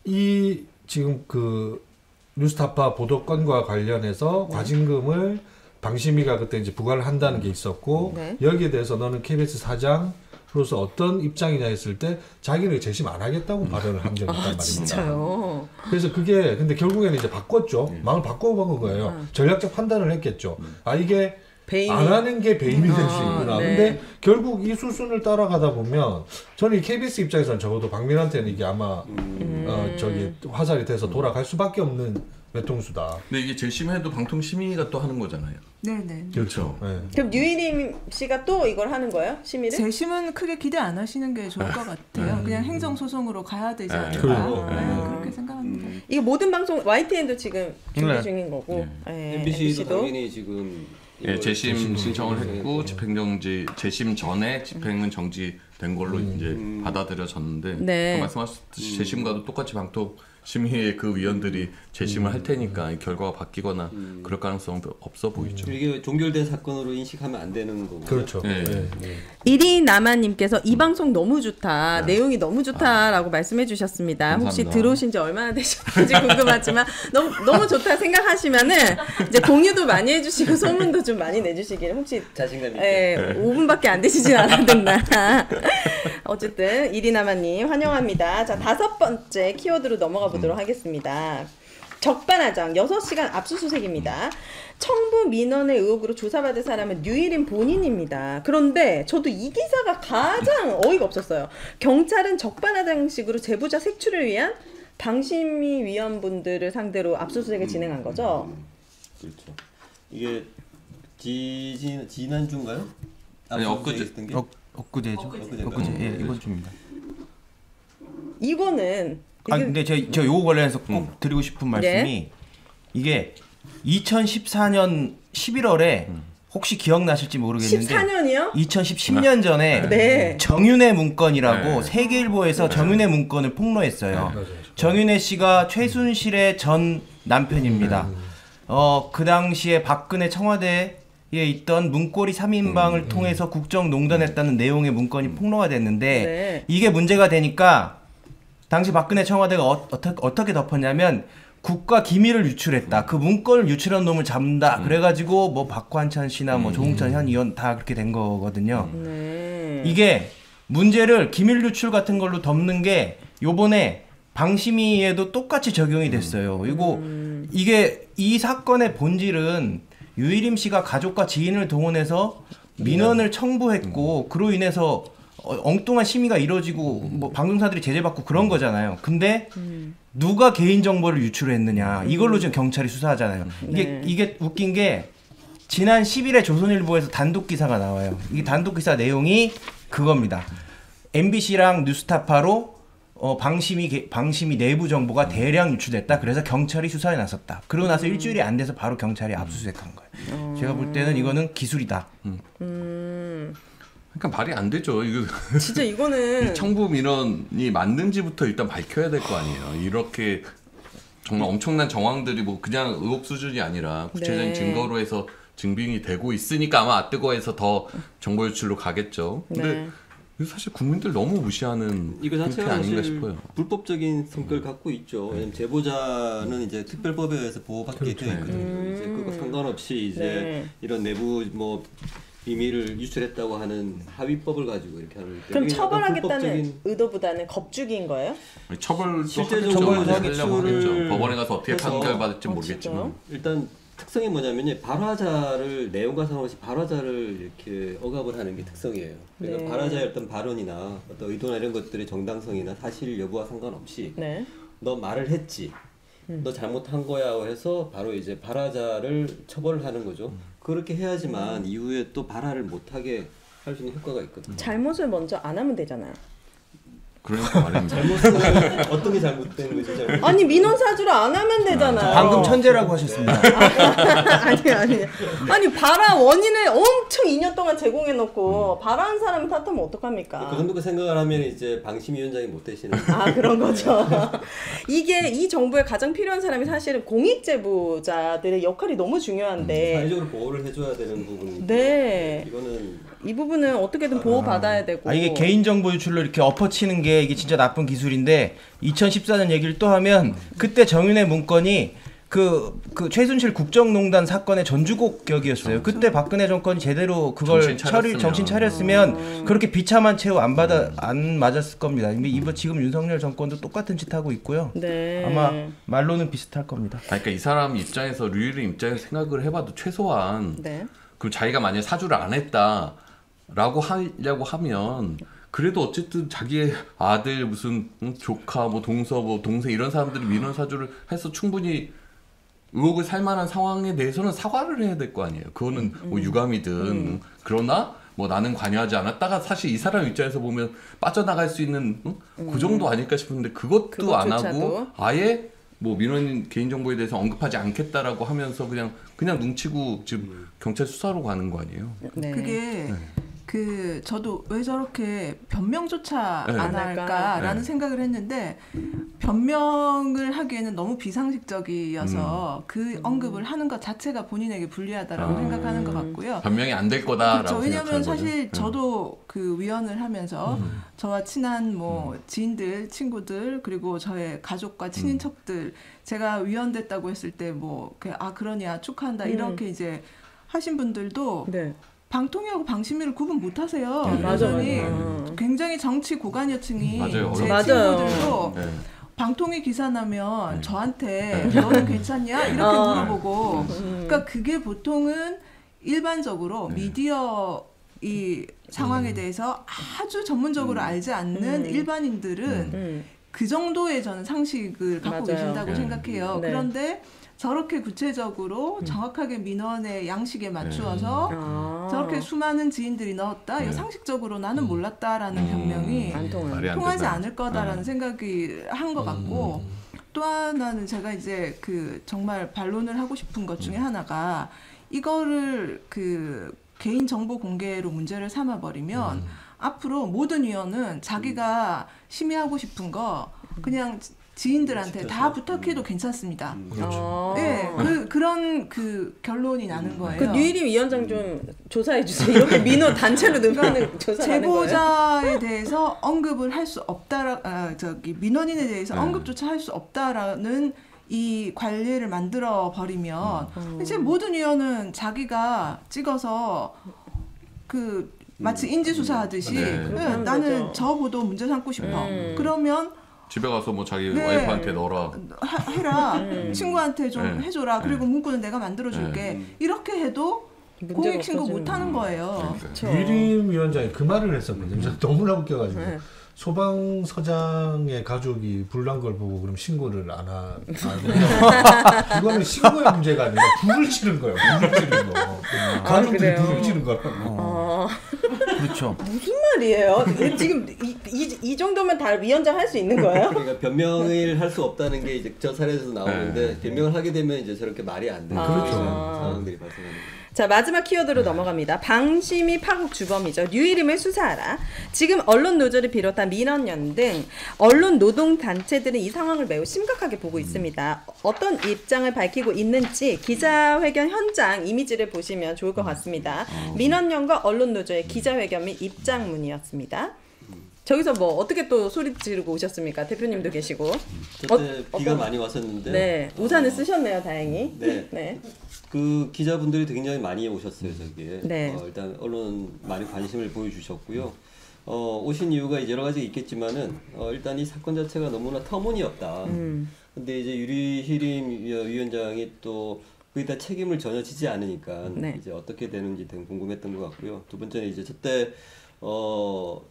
이 지금 그 뉴스타파 보도건과 관련해서 네. 과징금을 방심위가 그때 이제 부과를 한다는 게 있었고 네. 여기에 대해서 너는 케이비에스 사장으로서 어떤 입장이냐 했을 때 자기는 재심 안 하겠다고 발언을 한 적이 있단 아, 말입니다. 진짜요? 그래서 그게 근데 결국에는 이제 바꿨죠. 네. 마음을 바꿔본 거예요. 음. 전략적 판단을 했겠죠. 아 이게 배임이- 안 하는 게 배임이 될 수 어, 있구나. 네. 근데 결국 이 수순을 따라가다 보면 저는 이 케이비에스 입장에서는 적어도 박민한테는 이게 아마 음. 어, 저기 화살이 돼서 돌아갈 수밖에 없는 외통수다. 근데 이게 재심해도 방통심의가 또 하는 거잖아요. 네네. 그렇죠. 네. 그럼 류일임 씨가 또 이걸 하는 거예요? 심의를? 재심은 크게 기대 안 하시는 게 좋을 것 같아요. 그냥 행정소송으로 가야 되지 않을까. 그래요? 네, 음. 그렇게 생각합니다. 이거 모든 방송 와이티엔도 지금 준비 네. 중인 거고 네. 엠비씨도 엠비씨도 당연히 지금 예, 이걸 재심 재심 신청을 신청을 했고 했고. 집행정지 재심 전에 집행은 정지된 걸로 이제 받아들여졌는데 네. 그 말씀하셨듯이 재심과도 똑같이 방통 심의의 그 위원들이 재심을 할 테니까 이 결과가 바뀌거나 그럴 가능성은 없어 보이죠. 이게 종결된 사건으로 인식하면 안 되는 거고. 그렇죠. 네. 네. 네. 이리나마님께서 이 방송 너무 좋다, 내용이 너무 좋다라고 말씀해 주셨습니다. 혹시 감사합니다. 들어오신 지 얼마나 되셨는지 궁금하지만 너무 너무 좋다 생각하시면은 이제 공유도 많이 해주시고 소문도 좀 많이 내주시기를 혹시 자신감 있게. 예, 오 분밖에 안 되시진 않았나. 어쨌든 이리나마님 환영합니다. 자, 다섯 번째 키워드로 넘어가 보도록 하겠습니다. 적반하장 여섯 시간 압수수색입니다. 청부 민원의 의혹으로 조사받을 사람은 류일임 본인입니다. 그런데 저도 이 기사가 가장 어이가 없었어요. 경찰은 적반하장식으로 제보자 색출을 위한 방심위 위원분들을 상대로 압수수색을 진행한 거죠. 그렇죠. 이게 지, 지난주인가요? 아니, 엊그제. 있었던 게? 어, 엊그제죠. 엊그제인가요? 엊그제. 예, 네. 이번 주입니다. 이거는 아 이게- 근데 저 저 요거 관련해서 꼭 음. 드리고 싶은 네. 말씀이 이게 이천십사 년 십일월에 혹시 기억나실지 모르겠는데 십사 년이요? 이천십 년 전에 네. 정윤회 문건이라고 네. 세계일보에서 정윤회 문건을 폭로했어요. 맞아요. 정윤회 씨가 최순실의 전 남편입니다. 어, 그 당시에 박근혜 청와대에 있던 문고리 삼 인방을 통해서 국정농단했다는 내용의 문건이 폭로가 됐는데 네. 이게 문제가 되니까 당시 박근혜 청와대가 어, 어떻게, 어떻게 덮었냐면 국가 기밀을 유출했다. 그 문건을 유출한 놈을 잡는다. 그래가지고 뭐 박관찬 씨나 뭐 조홍천 현 의원 다 그렇게 된 거거든요. 네. 이게 문제를 기밀 유출 같은 걸로 덮는 게 요번에 방심위에도 똑같이 적용이 됐어요. 이거 이게 이 사건의 본질은 유일임 씨가 가족과 지인을 동원해서 민원을 청부했고 그로 인해서 어, 엉뚱한 심의가 이루어지고 뭐 방송사들이 제재받고 그런 거잖아요. 근데 누가 개인 정보를 유출했느냐 이걸로 지금 경찰이 수사하잖아요. 이게 네. 이게 웃긴 게 지난 십 일에 조선일보에서 단독 기사가 나와요. 이 단독 기사 내용이 그겁니다. 엠비씨랑 뉴스타파로 어, 방심이 개- 방심이 내부 정보가 대량 유출됐다. 그래서 경찰이 수사에 나섰다. 그러고 나서 일주일이 안 돼서 바로 경찰이 압수수색한 거예요. 제가 볼 때는 이거는 기술이다. 음, 그러니까 말이 안 되죠. 이거 진짜 이거는 청부 민원이 맞는지부터 일단 밝혀야 될 거 아니에요. 이렇게 정말 엄청난 정황들이 뭐 그냥 의혹 수준이 아니라 구체적인 네. 증거로 해서 증빙이 되고 있으니까 아마 아뜨거에서 더 정보 유출로 가겠죠. 근데 네. 이거 사실 국민들 너무 무시하는 이거 형태 자체가 아닌가 사실 싶어요. 불법적인 성격을 갖고 있죠. 왜냐면 제보자는 이제 특별법에 의해서 보호받게 되어 있거든요. 이제 그거 상관없이 이제 네. 이런 내부 뭐 비밀을 유출했다고 하는 하위법을 가지고 이렇게 하는 그럼 이게 약간 처벌하겠다는 불법적인- 의도보다는 겁주기인 거예요? 처벌도 실제적으로 하겠죠. 이제 하려고 하겠죠. 유출을 법원에 가서 어떻게 해서- 판결받을지 어, 모르겠지만. 일단 특성이 뭐냐면요. 발화자를 내용과 상관없이 발화자를 이렇게 억압을 하는 게 특성이에요. 그러니까 네. 발화자의 어떤 발언이나 어떤 의도나 이런 것들의 정당성이나 사실 여부와 상관없이 네. 너 말을 했지. 음. 너 잘못한 거야 해서 바로 이제 발화자를 처벌을 하는 거죠. 그렇게 해야지만 이후에 또 발화를 못하게 할 수 있는 효과가 있거든요. 잘못을 먼저 안 하면 되잖아요. 그러니까 말입니다. 잘못은 어떤 게 잘못된 거지? 잘못. 아니 민원 사주를 안 하면 되잖아요. 방금 천재라고 하셨습니다. 아니 아니 아니 발화 원인을 엄청 이 년 동안 제공해놓고 발화한 사람을 탓하면 어떡합니까? 그 정도 생각을 하면 이제 방심위원장이 못 되시는. 아 그런 거죠. 이게 이 정부에 가장 필요한 사람이 사실은 공익 제보자들의 역할이 너무 중요한데 사회적으로 보호를 해줘야 되는 부분이. 네. 이거는 이 부분은 어떻게든 보호 받아야 되고. 아 이게 개인정보 유출로 이렇게 엎어치는 게 이게 진짜 나쁜 기술인데 이천십사 년 얘기를 또 하면 그때 정윤회 문건이 그, 그 최순실 국정농단 사건의 전주곡격이었어요. 그때 박근혜 정권이 제대로 그걸 정신 처리 차렸으면. 정신 차렸으면 그렇게 비참한 최후 안 받아 안 맞았을 겁니다. 근데 이번 지금 윤석열 정권도 똑같은 짓 하고 있고요. 네. 아마 말로는 비슷할 겁니다. 아니, 그러니까 이 사람 입장에서 류일의 입장에서 생각을 해봐도 최소한 네. 그럼 자기가 만약에 사주를 안 했다라고 하려고 하면 그래도 어쨌든 자기의 아들 무슨 응? 조카 뭐 동서 뭐 동생 이런 사람들이 민원 사주를 해서 충분히 의혹을 살 만한 상황에 대해서는 사과를 해야 될 거 아니에요. 그거는 음. 뭐 유감이든 음. 그러나 뭐 나는 관여하지 않았다가 사실 이 사람 입장에서 보면 빠져나갈 수 있는 응? 음. 그 정도 아닐까 싶은데 그것도 그것조차도. 안 하고 아예 뭐 민원인 개인정보에 대해서 언급하지 않겠다라고 하면서 그냥 그냥 눈치고 지금 음. 경찰 수사로 가는 거 아니에요? 네. 그게 네. 그 저도 왜 저렇게 변명조차 네. 안 할까라는 네. 생각을 했는데 변명을 하기에는 너무 비상식적이어서 음. 그 언급을 하는 것 자체가 본인에게 불리하다라고 아. 생각하는 것 같고요. 변명이 안 될 거다라고 그렇죠. 왜냐하면 생각하는 사실 거죠. 저도 그 위원을 하면서 음. 저와 친한 뭐 음. 지인들, 친구들 그리고 저의 가족과 친인척들 음. 제가 위원 됐다고 했을 때 뭐 아 그러냐 축하한다 음. 이렇게 이제 하신 분들도. 네. 방통위하고 방심위를 구분 못하세요. 네, 여전히 맞아요. 굉장히 정치 고관여층이 맞아요. 제 맞아요. 친구들도 네. 방통위 기사 나면 네. 저한테 네. 너는 괜찮냐 이렇게 어. 물어보고 음. 그러니까 그게 보통은 일반적으로 네. 미디어 이 상황에 대해서 아주 전문적으로 음. 알지 않는 음. 일반인들은 음. 그 정도의 저는 상식을 갖고 맞아요. 계신다고 네. 생각해요. 네. 그런데 저렇게 구체적으로 음. 정확하게 민원의 양식에 맞추어서 아. 저렇게 수많은 지인들이 넣었다. 네. 이거 상식적으로 나는 몰랐다라는 음. 변명이 안 통해요. 말이 안 통하지 된다. 않을 거다라는 네. 생각이 한 것 같고 또 하나는 제가 이제 그 정말 반론을 하고 싶은 것 중에 하나가 이거를 그 개인 정보 공개로 문제를 삼아 버리면 음. 앞으로 모든 위원은 자기가 심의하고 싶은 거 그냥 지인들한테 다 부탁해도 괜찮습니다. 그렇죠. 네, 그 그런 그 결론이 나는 거예요. 그 류일임 위원장 좀 조사해 주세요. 이렇게 민원 단체로 넣으면 조사하는 거예요. 제보자에 대해서 언급을 할 수 없다라 아, 저기 민원인에 대해서 네. 언급조차 할 수 없다라는 이 관리를 만들어 버리면 음. 이제 모든 위원은 자기가 찍어서 그 마치 인지 수사하듯이 네. 네, 그렇게 하면 나는 되죠. 저 보도 문제 삼고 싶어. 음. 그러면 집에 가서 뭐 자기 네. 와이프한테 넣어라. 하, 해라. 음. 친구한테 좀 네. 해줘라. 그리고 네. 문구는 내가 만들어줄게. 네. 이렇게 해도 문제가 공익 신고 없어지는 못하는 거예요. 그렇죠. 유림 위원장이 그 말을 했었거든요. 제가 너무나 웃겨가지고 네. 소방서장의 가족이 불난 걸 보고 그럼 신고를 안 하. 안 이거는 신고의 문제가 아니라 불을 치는 거예요. 불을 치는 거. 가족들이 그래요? 불을 치는 거라고. 어. 그렇죠. 무슨 말이에요? 지금 이, 이, 이 정도면 다 위원장 할 수 있는 거예요? 그러니까 변명을 할 수 없다는 게 이제 저 사례에서 나오는데 네. 변명을 하게 되면 이제 저렇게 말이 안 되는 그렇죠. 상황들이 발생하는 거죠. 자, 마지막 키워드로 넘어갑니다. 방심위 파국 주범이죠. 류일임을 수사하라. 지금 언론 노조를 비롯한 민원연 등 언론 노동 단체들은 이 상황을 매우 심각하게 보고 있습니다. 어떤 입장을 밝히고 있는지 기자회견 현장 이미지를 보시면 좋을 것 같습니다. 민원연과 언론 노조의 기자회견 및 입장문이었습니다. 저기서 뭐 어떻게 또 소리 지르고 오셨습니까? 대표님도 계시고. 그때 어, 비가 어떤- 많이 왔었는데 네, 우산을 쓰셨네요, 다행히. 네. 네. 그 기자분들이 굉장히 많이 오셨어요, 저기에. 네. 어, 일단 언론 많이 관심을 보여주셨고요. 어, 오신 이유가 여러 가지 있겠지만은 어, 일단 이 사건 자체가 너무나 터무니없다. 음. 근데 이제 유리희림 위원장이 또 거기다 책임을 전혀 지지 않으니까 네. 이제 어떻게 되는지 되게 궁금했던 것 같고요. 두 번째는 이제 저때 어.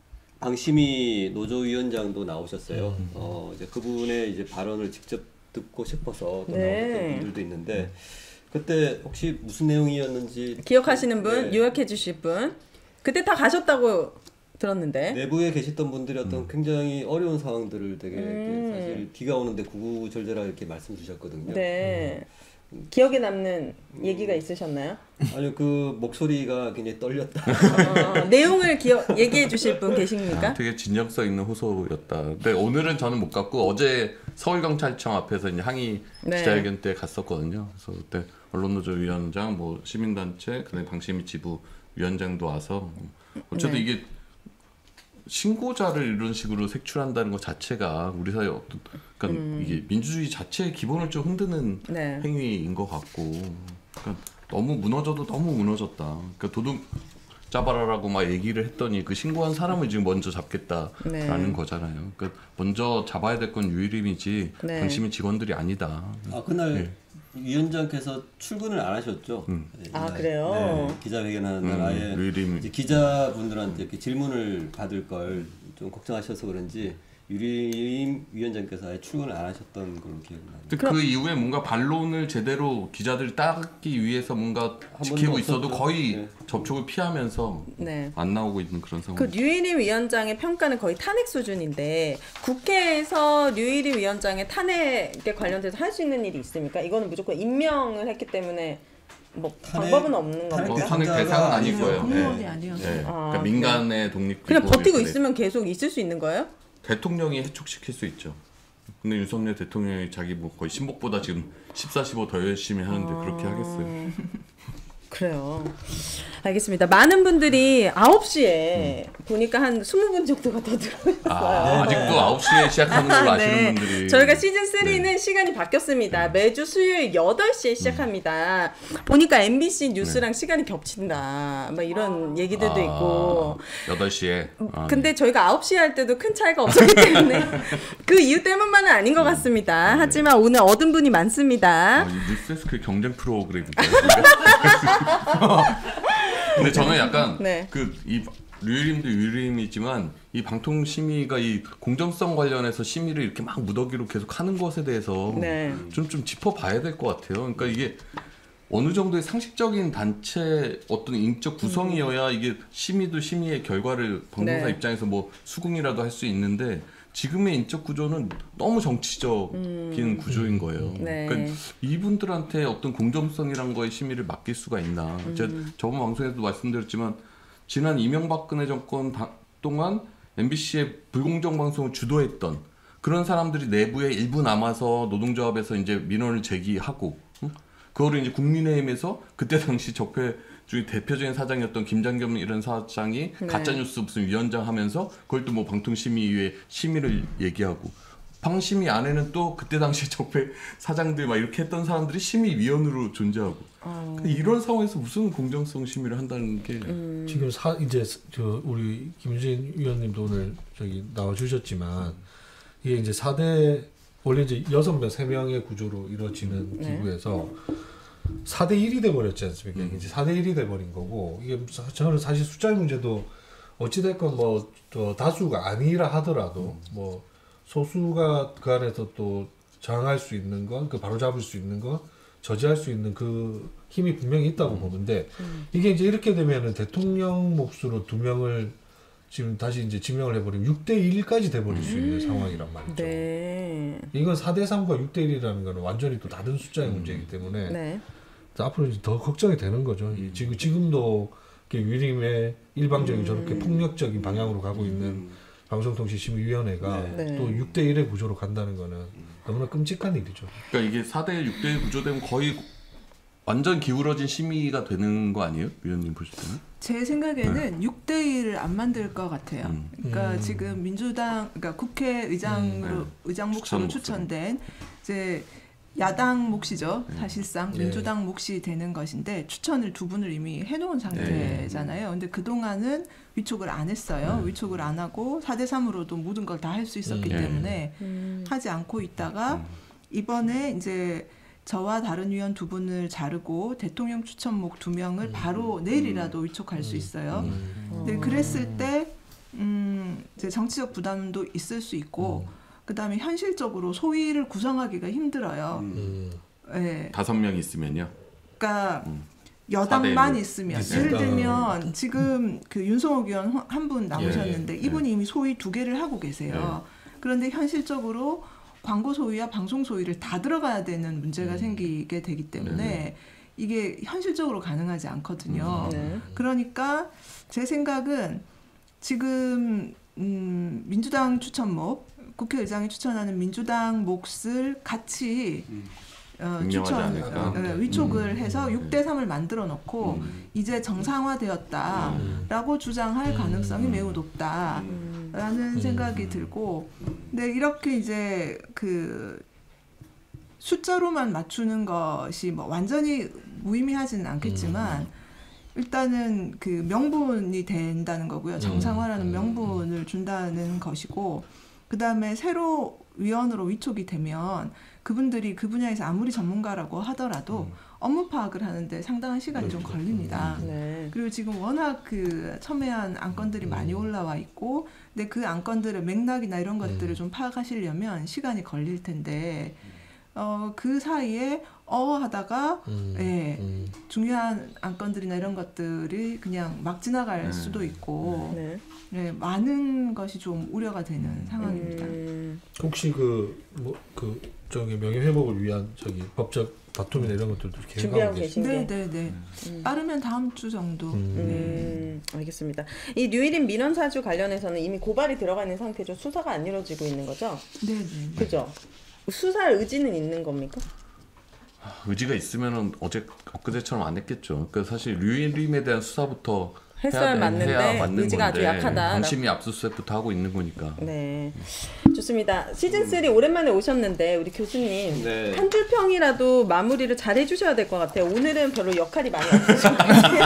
방심위 노조위원장도 나오셨어요. 어, 이제 그분의 이제 발언을 직접 듣고 싶어서 또 네. 나오셨던 분들도 있는데 그때 혹시 무슨 내용이었는지 기억하시는 분, 네. 요약해 주실 분. 그때 다 가셨다고 들었는데. 내부에 계셨던 분들이 어떤 굉장히 어려운 상황들을 되게 이렇게 음. 사실 비가 오는데 구구절절하게 이렇게 말씀 주셨거든요. 네. 기억에 남는 얘기가 있으셨나요? 아니요, 그 목소리가 굉장히 떨렸다. 어, 내용을 기억 얘기해 주실 분 계십니까? 아, 되게 진정성 있는 호소였다. 근데 오늘은 저는 못 갔고 어제 서울경찰청 앞에서 이제 항의 네. 기자회견 때 갔었거든요. 그래서 그때 언론노조 위원장, 뭐 시민단체, 그다음에 방심위 지부 위원장도 와서 어쨌든 네. 이게 신고자를 이런 식으로 색출한다는 것 자체가 우리 사회 어떤 그러니까 음. 이게 민주주의 자체의 기본을 좀 흔드는 네. 행위인 것 같고 그러니까 너무 무너져도 너무 무너졌다. 그러니까 도둑 잡아라라고 막 얘기를 했더니 그 신고한 사람을 지금 먼저 잡겠다라는 네. 거잖아요. 그러니까 먼저 잡아야 될 건 유일임이지 네. 방심위 직원들이 아니다. 아 그날 네. 위원장께서 출근을 안 하셨죠? 음. 네, 아, 이날, 그래요? 네, 기자회견하는 날 음, 아예 유림. 이제 기자분들한테 이렇게 질문을 받을 걸 좀 걱정하셔서 그런지 유림 위원장께서 아예 출근을 안 하셨던 걸로 기억나요. 그, 그 이후에 뭔가 반론을 제대로 기자들이 따기 위해서 뭔가 지키고 있어도 없었죠. 거의 네. 접촉을 피하면서 네. 안 나오고 있는 그런 상황. 그 류일임 위원장의 평가는 거의 탄핵 수준인데 국회에서 류일임 위원장의 탄핵에 관련돼서 할 수 있는 일이 있습니까? 이거는 무조건 임명을 했기 때문에 뭐 탄핵- 방법은 없는 탄핵 겁니까? 탄핵 대상자가 대상은 아닐 아니죠. 거예요. 공무원이 네. 아니어서. 네. 아, 그러니까 민간의 독립 그냥 버티고 기구 있으면 계속 있을 수 있는 거예요? 대통령이 해촉시킬 수 있죠. 근데 윤석열 대통령이 자기 뭐 거의 신복보다 지금 십사, 십오 더 열심히 하는데 그렇게 하겠어요. 그래요. 알겠습니다. 많은 분들이 아홉 시에 보니까 한 스무 분 정도가 더 들어있어요. 아, 아직도 아홉 시에 시작하는 걸로 아시는 네. 분들이. 저희가 시즌 쓰리는 네. 시간이 바뀌었습니다. 매주 수요일 여덟 시에 시작합니다. 보니까 엠비씨 뉴스랑 시간이 겹친다. 막 이런 얘기들도 아, 있고. 여덟 시에. 아, 근데 네. 저희가 아홉 시에 할 때도 큰 차이가 없었기 때문에 그 이유 때문만은 아닌 것 같습니다. 하지만 오늘 얻은 분이 많습니다. 아, 이 뉴스데스크 경쟁 프로그램인데. 근데 저는 약간 네. 그 이 류일임도 류일임이지만 이 방통 심의가 이 공정성 관련해서 심의를 이렇게 막 무더기로 계속 하는 것에 대해서 네. 좀 좀 짚어봐야 될 것 같아요. 그러니까 이게 어느 정도의 상식적인 단체 어떤 인적 구성이어야 이게 심의도 심의의 결과를 방송사 네. 입장에서 뭐 수긍이라도 할 수 있는데 지금의 인적 구조는 너무 정치적인 구조인 거예요. 네. 그러니까 이분들한테 어떤 공정성이란 거에 심의를 맡길 수가 있나. 제가 저번 방송에서도 말씀드렸지만 지난 이명박근혜 정권 다, 동안 엠비씨의 불공정 방송을 주도했던 그런 사람들이 내부에 일부 남아서 노동조합에서 이제 민원을 제기하고 응? 그거를 이제 국민의힘에서 그때 당시 적폐 중에 대표적인 사장이었던 김장겸 이런 사장이 네. 가짜뉴스 무슨 위원장 하면서 그걸 또 뭐 방통심의위에 심의를 얘기하고 방심위 안에는 또 그때 당시 적폐 사장들 막 이렇게 했던 사람들이 심의위원으로 존재하고 어. 근데 이런 상황에서 무슨 공정성 심의를 한다는 게 음. 지금 사 이제 저 우리 김진 위원님도 오늘 저기 나와 주셨지만 이게 이제 사 대 원래 이제 여섯 명 세 명의 구조로 이루어지는 네. 기구에서 사 대 일이 돼 버렸지 않습니까? 음. 이제 사 대 일이 돼 버린 거고 이게 저는 사실 숫자의 문제도 어찌 됐건 뭐 또 다수가 아니라 하더라도 뭐 소수가 그 안에서 또 저항할 수 있는 건 그 바로 잡을 수 있는 건 저지할 수 있는 그 힘이 분명히 있다고 보는데 이게 이제 이렇게 되면은 대통령 몫으로 두 명을 지금 다시 이제 지명을 해버리면 육 대 일까지 돼버릴 수 있는 상황이란 말이죠. 네. 이건 사 대 삼과 육 대 일이라는 거는 완전히 또 다른 숫자의 문제이기 때문에 네. 앞으로 이제 더 걱정이 되는 거죠. 이 지금 지금도 유림의 일방적인 저렇게 폭력적인 방향으로 가고 있는 방송통신심의위원회가 네. 또 육 대 일의 구조로 간다는 거는 너무나 끔찍한 일이죠. 그러니까 이게 사 대 육 대 일 구조되면 거의 완전 기울어진 심의가 되는 거 아니에요? 위원님 보실 때는? 제 생각에는 육 대 일을 안 만들 것 같아요. 음. 그러니까 음. 지금 민주당, 그러니까 국회의장으로 음, 네. 의장 몫으로 추천 몫으로. 추천된 이제 야당 몫이죠. 음. 사실상 예. 민주당 몫이 되는 것인데 추천을 두 분을 이미 해놓은 상태잖아요. 근데 그 동안은 위촉을 안 했어요. 음. 위촉을 안 하고 사 대 삼으로도 모든 걸 다 할 수 있었기 음. 예. 때문에 음. 하지 않고 있다가 음. 이번에 이제 저와 다른 위원 두 분을 자르고 대통령 추천목 두 명을 바로 내일이라도 위촉할 수 있어요. 음. 근데 그랬을 때 음, 이제 정치적 부담도 있을 수 있고 그다음에 현실적으로 소위를 구성하기가 힘들어요. 음. 예. 다섯 명 있으면요. 그러니까 음. 여당만 사 대 일로. 있으면 있으니까. 예를 들면 지금 그 윤성호 의원 한 분 남으셨는데 예, 예. 이분이 이미 소위 두 개를 하고 계세요. 그런데 현실적으로 광고 소위와 방송 소위를 다 들어가야 되는 문제가 음. 생기게 되기 때문에 네. 이게 현실적으로 가능하지 않거든요. 네. 그러니까 제 생각은 지금 음, 민주당 추천목 국회의장이 추천하는 민주당 몫을 같이 어, 임명하지 추천 않을까? 어, 위촉을 음. 해서 육 대 삼을 만들어 놓고 음. 이제 정상화되었다라고 주장할 가능성이 음. 매우 높다라는 음. 생각이 들고 근데 이렇게 이제 그 숫자로만 맞추는 것이 뭐 완전히 무의미하지는 않겠지만 일단은 그 명분이 된다는 거고요. 정상화라는 음. 명분을 준다는 것이고 그 다음에 새로 위원으로 위촉이 되면 그분들이 그 분야에서 아무리 전문가라고 하더라도 음. 업무 파악을 하는데 상당한 시간이 좀 그렇죠. 걸립니다. 네. 그리고 지금 워낙 그 첨예한 안건들이 많이 올라와 있고, 근데 그 안건들의 맥락이나 이런 것들을 좀 파악하시려면 시간이 걸릴 텐데, 어, 그 사이에 어 하다가 음, 예, 음. 중요한 안건들이나 이런 것들이 그냥 막 지나갈 네. 수도 있고, 네. 네, 많은 것이 좀 우려가 되는 상황입니다. 음, 혹시 그 뭐 그 저기 명예 회복을 위한 저기 법적 다툼이나 이런 것들도 준비하고 계획하고 계시. 계신 네, 게. 네, 네. 음. 빠르면 다음 주 정도. 음. 네. 음, 알겠습니다. 이 류일인 민원 사주 관련해서는 이미 고발이 들어가 있는 상태죠. 수사가 안 이루어지고 있는 거죠. 네, 네. 그죠? 수사할 의지는 있는 겁니까? 의지가 있으면은 어제 엊그제처럼 안 했겠죠. 그러니까 사실 류일임에 대한 수사부터 했어야 해야, 맞는데 해야 맞는 의지가 건데 아주 약하다. 방심이 압수수색부터 하고 있는 거니까. 네, 좋습니다. 시즌 쓰리 오랜만에 오셨는데 우리 교수님 네. 한 줄 평이라도 마무리를 잘 해주셔야 될 것 같아요. 오늘은 별로 역할이 많이 없으신 것 같아요.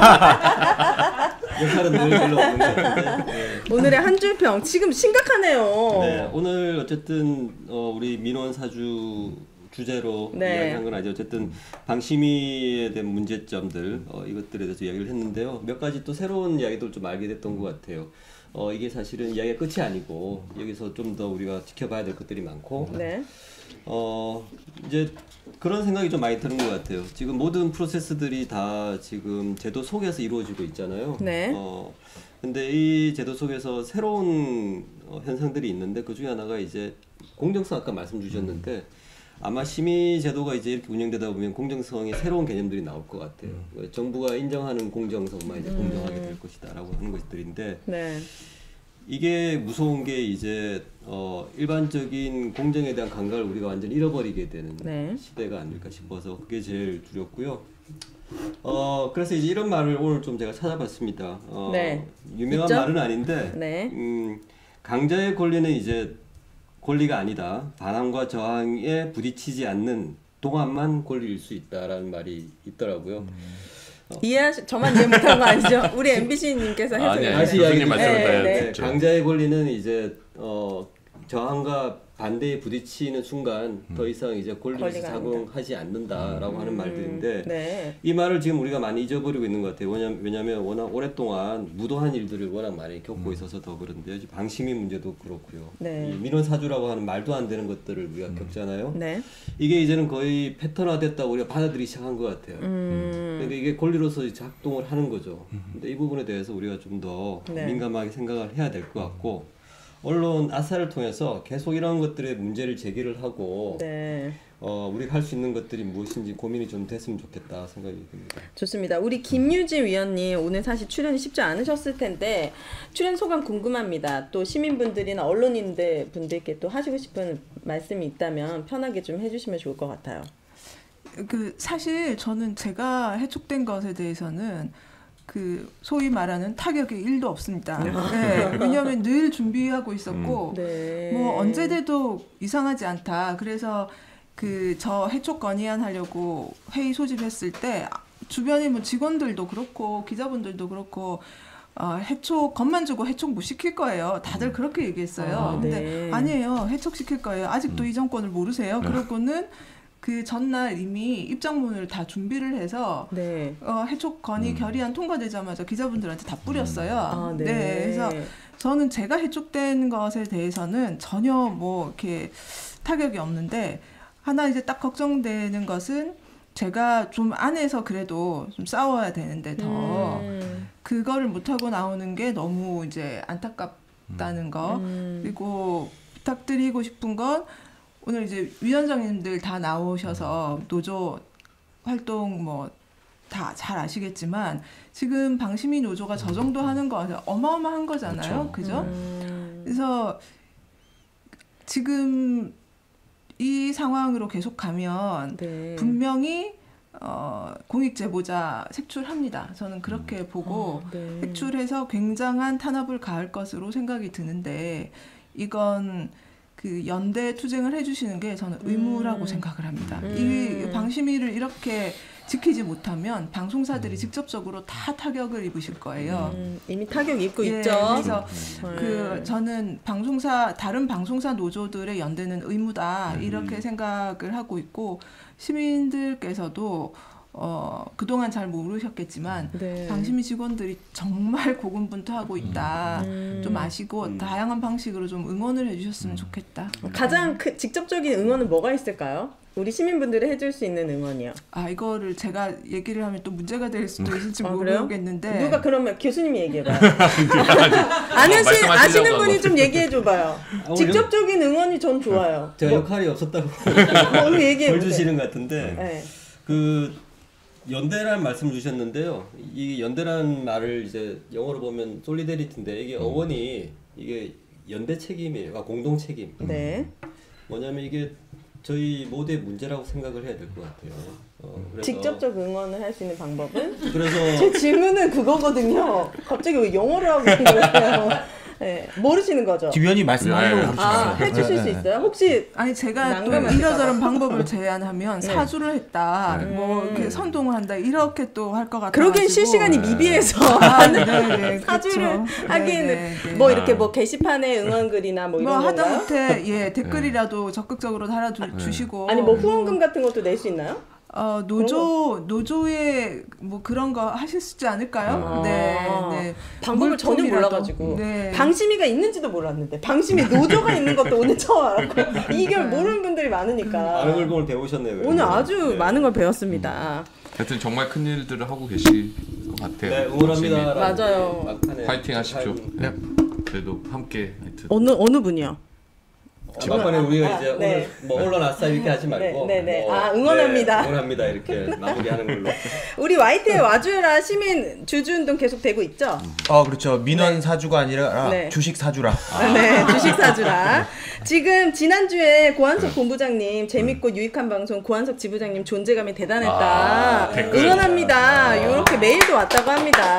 역할은 늘 별로 없는 것 같은데. 네. 오늘의 한 줄 평 지금 심각하네요. 네, 오늘 어쨌든 어, 우리 민원 사주 주제로 네. 이야기한 건 아니죠. 어쨌든 방심위에 대한 문제점들 어, 이것들에 대해서 이야기를 했는데요. 몇 가지 또 새로운 이야기들 좀 알게 됐던 것 같아요. 어, 이게 사실은 이야기가 끝이 아니고 여기서 좀 더 우리가 지켜봐야 될 것들이 많고 네. 어 이제 그런 생각이 좀 많이 드는 것 같아요. 지금 모든 프로세스들이 다 지금 제도 속에서 이루어지고 있잖아요. 네. 어 근데 이 제도 속에서 새로운 어, 현상들이 있는데 그 중에 하나가 이제 공정성 아까 말씀 주셨는데 아마 심의 제도가 이제 이렇게 운영되다 보면 공정성이 새로운 개념들이 나올 것 같아요. 정부가 인정하는 공정성만 이제 공정하게 될 것이다라고 하는 것들인데 네. 이게 무서운 게 이제 어 일반적인 공정에 대한 감각을 우리가 완전히 잃어버리게 되는 네. 시대가 아닐까 싶어서 그게 제일 두렵고요. 어 그래서 이제 이런 말을 오늘 좀 제가 찾아봤습니다. 어, 네. 유명한 있죠? 말은 아닌데 네. 음, 강자의 권리는 이제 권리가 아니다. 반항과 저항에 부딪히지 않는 동안만 권리일 수 있다라는 말이 있더라고요. 이해하시 저만 이해 못한 거 아니죠? 우리 엠비씨님께서 해서 아니, 아니, 다시 교수님 이야기 말씀을 네, 다 네. 네, 듣죠. 강자의 권리는 이제 어, 저항과 반대에 부딪히는 순간 더 이상 이제 권리에서 권리가 작용하지 않는다라고 하는 말들인데 네. 이 말을 지금 우리가 많이 잊어버리고 있는 것 같아요. 왜냐면, 왜냐면 워낙 오랫동안 무도한 일들을 워낙 많이 겪고 있어서 더 그런데요. 이제 방심위 문제도 그렇고요. 네. 이 민원 사주라고 하는 말도 안 되는 것들을 우리가 겪잖아요. 네. 이게 이제는 거의 패턴화됐다고 우리가 받아들이기 시작한 것 같아요. 음. 그러니까 이게 권리로서 작동을 하는 거죠. 근데 이 부분에 대해서 우리가 좀 더 네. 민감하게 생각을 해야 될 것 같고 언론 아사를 통해서 계속 이런 것들의 문제를 제기를 하고 네. 어, 우리가 할 수 있는 것들이 무엇인지 고민이 좀 됐으면 좋겠다 생각이 듭니다. 좋습니다. 우리 김유진 위원님 오늘 사실 출연이 쉽지 않으셨을 텐데 출연 소감 궁금합니다. 또 시민분들이나 언론인들 분들께 또 하시고 싶은 말씀이 있다면 편하게 좀 해주시면 좋을 것 같아요. 그 사실 저는 제가 해촉된 것에 대해서는 그 소위 말하는 타격이 일도 없습니다. 네, 왜냐하면 늘 준비하고 있었고 네. 뭐 언제 돼도 이상하지 않다. 그래서 그 저 해촉 건의안 하려고 회의 소집했을 때 주변에 뭐 직원들도 그렇고 기자분들도 그렇고 어, 해촉 겁만 주고 해촉 못 시킬 거예요. 다들 그렇게 얘기했어요. 아, 근데 네. 아니에요. 해촉 시킬 거예요. 아직도 이 정권을 모르세요. 네. 그러고는 그 전날 이미 입장문을 다 준비를 해서 네. 어, 해촉 건의 결의안 통과되자마자 기자분들한테 다 뿌렸어요. 아, 네. 그래서 저는 제가 해촉된 것에 대해서는 전혀 뭐 이렇게 타격이 없는데 하나 이제 딱 걱정되는 것은 제가 좀 안에서 그래도 좀 싸워야 되는데 더 음. 그거를 못하고 나오는 게 너무 이제 안타깝다는 거. 음. 그리고 부탁드리고 싶은 건 오늘 이제 위원장님들 다 나오셔서 노조 활동 뭐 다 잘 아시겠지만 지금 방심위 노조가 저 정도 하는 거 어마어마한 거잖아요. 그죠? 음. 그래서 지금 이 상황으로 계속 가면 네. 분명히 어, 공익제보자 색출합니다. 저는 그렇게 보고 아, 네. 색출해서 굉장한 탄압을 가할 것으로 생각이 드는데 이건 그 연대 투쟁을 해주시는 게 저는 의무라고 음. 생각을 합니다. 음. 이 방심위를 이렇게 지키지 못하면 방송사들이 직접적으로 다 타격을 입으실 거예요. 음, 이미 타격 입고 예, 있죠. 그래서 음. 그 저는 방송사 다른 방송사 노조들의 연대는 의무다 이렇게 생각을 하고 있고 시민들께서도 어, 그동안 잘 모르셨겠지만 네. 방심위 직원들이 정말 고군분투하고 있다. 음. 좀 아시고 다양한 방식으로 좀 응원을 해주셨으면 좋겠다. 가장 크, 직접적인 응원은 뭐가 있을까요? 우리 시민분들이 해줄 수 있는 응원이요. 아 이거를 제가 얘기를 하면 또 문제가 될 수도 있을지 아, 그래요? 모르겠는데 누가 그러면 교수님이 얘기해봐요. 아는 시, 말씀하시려고 아시는 하고. 분이 좀 얘기해줘봐요. 아, 오늘 직접적인 응원이 전 좋아요. 제가 역할이 없었다고 뭐 얘기해보세요. 벌 주시는 것 같은데 네. 그 연대란 말씀 주셨는데요. 이 연대란 말을 이제 영어로 보면 솔리데리티인데 이게 어원이 이게 연대 책임이에요. 아, 공동 책임. 네. 뭐냐면 이게 저희 모두의 문제라고 생각을 해야 될 것 같아요. 어, 그래서 직접적 응원을 할 수 있는 방법은? 그래서 제 질문은 그거거든요. 갑자기 왜 영어를 하고 있는 거예요? 네, 모르시는 거죠? 김현이 말씀하려고 아, 그러시죠. 해주실 수 있어요? 혹시 아니 제가 또 난감하실까 이러저런 방법을 제안하면 네. 사주를 했다, 네. 뭐 이렇게 선동을 한다 이렇게 또 할 것 같아. 그러기엔 실시간이 미비해서 아, 네, 네, 사주를 그렇죠. 하기에는 네, 네, 네. 뭐 이렇게 뭐 게시판에 응원글이나 뭐 뭐 이런 건가요? 하다못해 예 댓글이라도 적극적으로 달아주시고 아니 뭐 후원금 같은 것도 낼 수 있나요? 어 노조 노조에 뭐 그런 거 하실 수 있지 않을까요? 아, 네, 네. 방법을 전혀 물품이라도. 몰라가지고 네. 방심위가 있는지도 몰랐는데 방심위 노조가 있는 것도 오늘 처음 알았고 이걸 모르는 분들이 많으니까 많은 걸 오늘 배우셨네요. 오늘 아주 네. 많은 걸 배웠습니다. 하여튼 정말 큰 일들을 하고 계실 것 같아요. 네, 응원합니다. 맞아요. 막판에 파이팅 하십시오. 네. 그래도 함께 하여튼 어느 어느 분이요? 막판에 우리가 아, 이제 네. 오늘 뭐 언론 아싸 이렇게 하지 말고 네, 네, 네. 뭐, 아, 응원합니다. 네, 응원합니다 이렇게 마무리하는 걸로. 우리 와이티에 와주라 시민 주주운동 계속 되고 있죠? 어 그렇죠. 민원 사주가 아니라 네. 주식 사주라. 네, 주식 사주라. 지금 지난주에 고한석 본부장님 재밌고 유익한 방송 고한석 지부장님 존재감이 대단했다. 아, 댓글. 응원합니다. 이렇게 메일도 왔다고 합니다.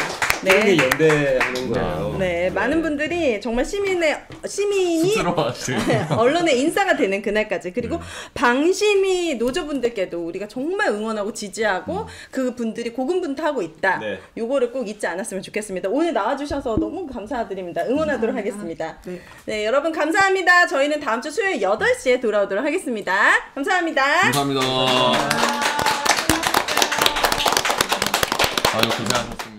이게 네. 연대하는 거예요. 네, 많은 분들이 정말 시민의 시민이 쑥스러워하시는 언론의 인싸가 되는 그날까지 그리고 방심위 노조분들께도 우리가 정말 응원하고 지지하고 그 분들이 고군분투하고 있다. 네. 요거를 꼭 잊지 않았으면 좋겠습니다. 오늘 나와주셔서 너무 감사드립니다. 응원하도록 하겠습니다. 네. 네, 여러분 감사합니다. 저희는 다음 주 수요일 여덟 시에 돌아오도록 하겠습니다. 감사합니다. 감사합니다. 아유 고생하셨습니다.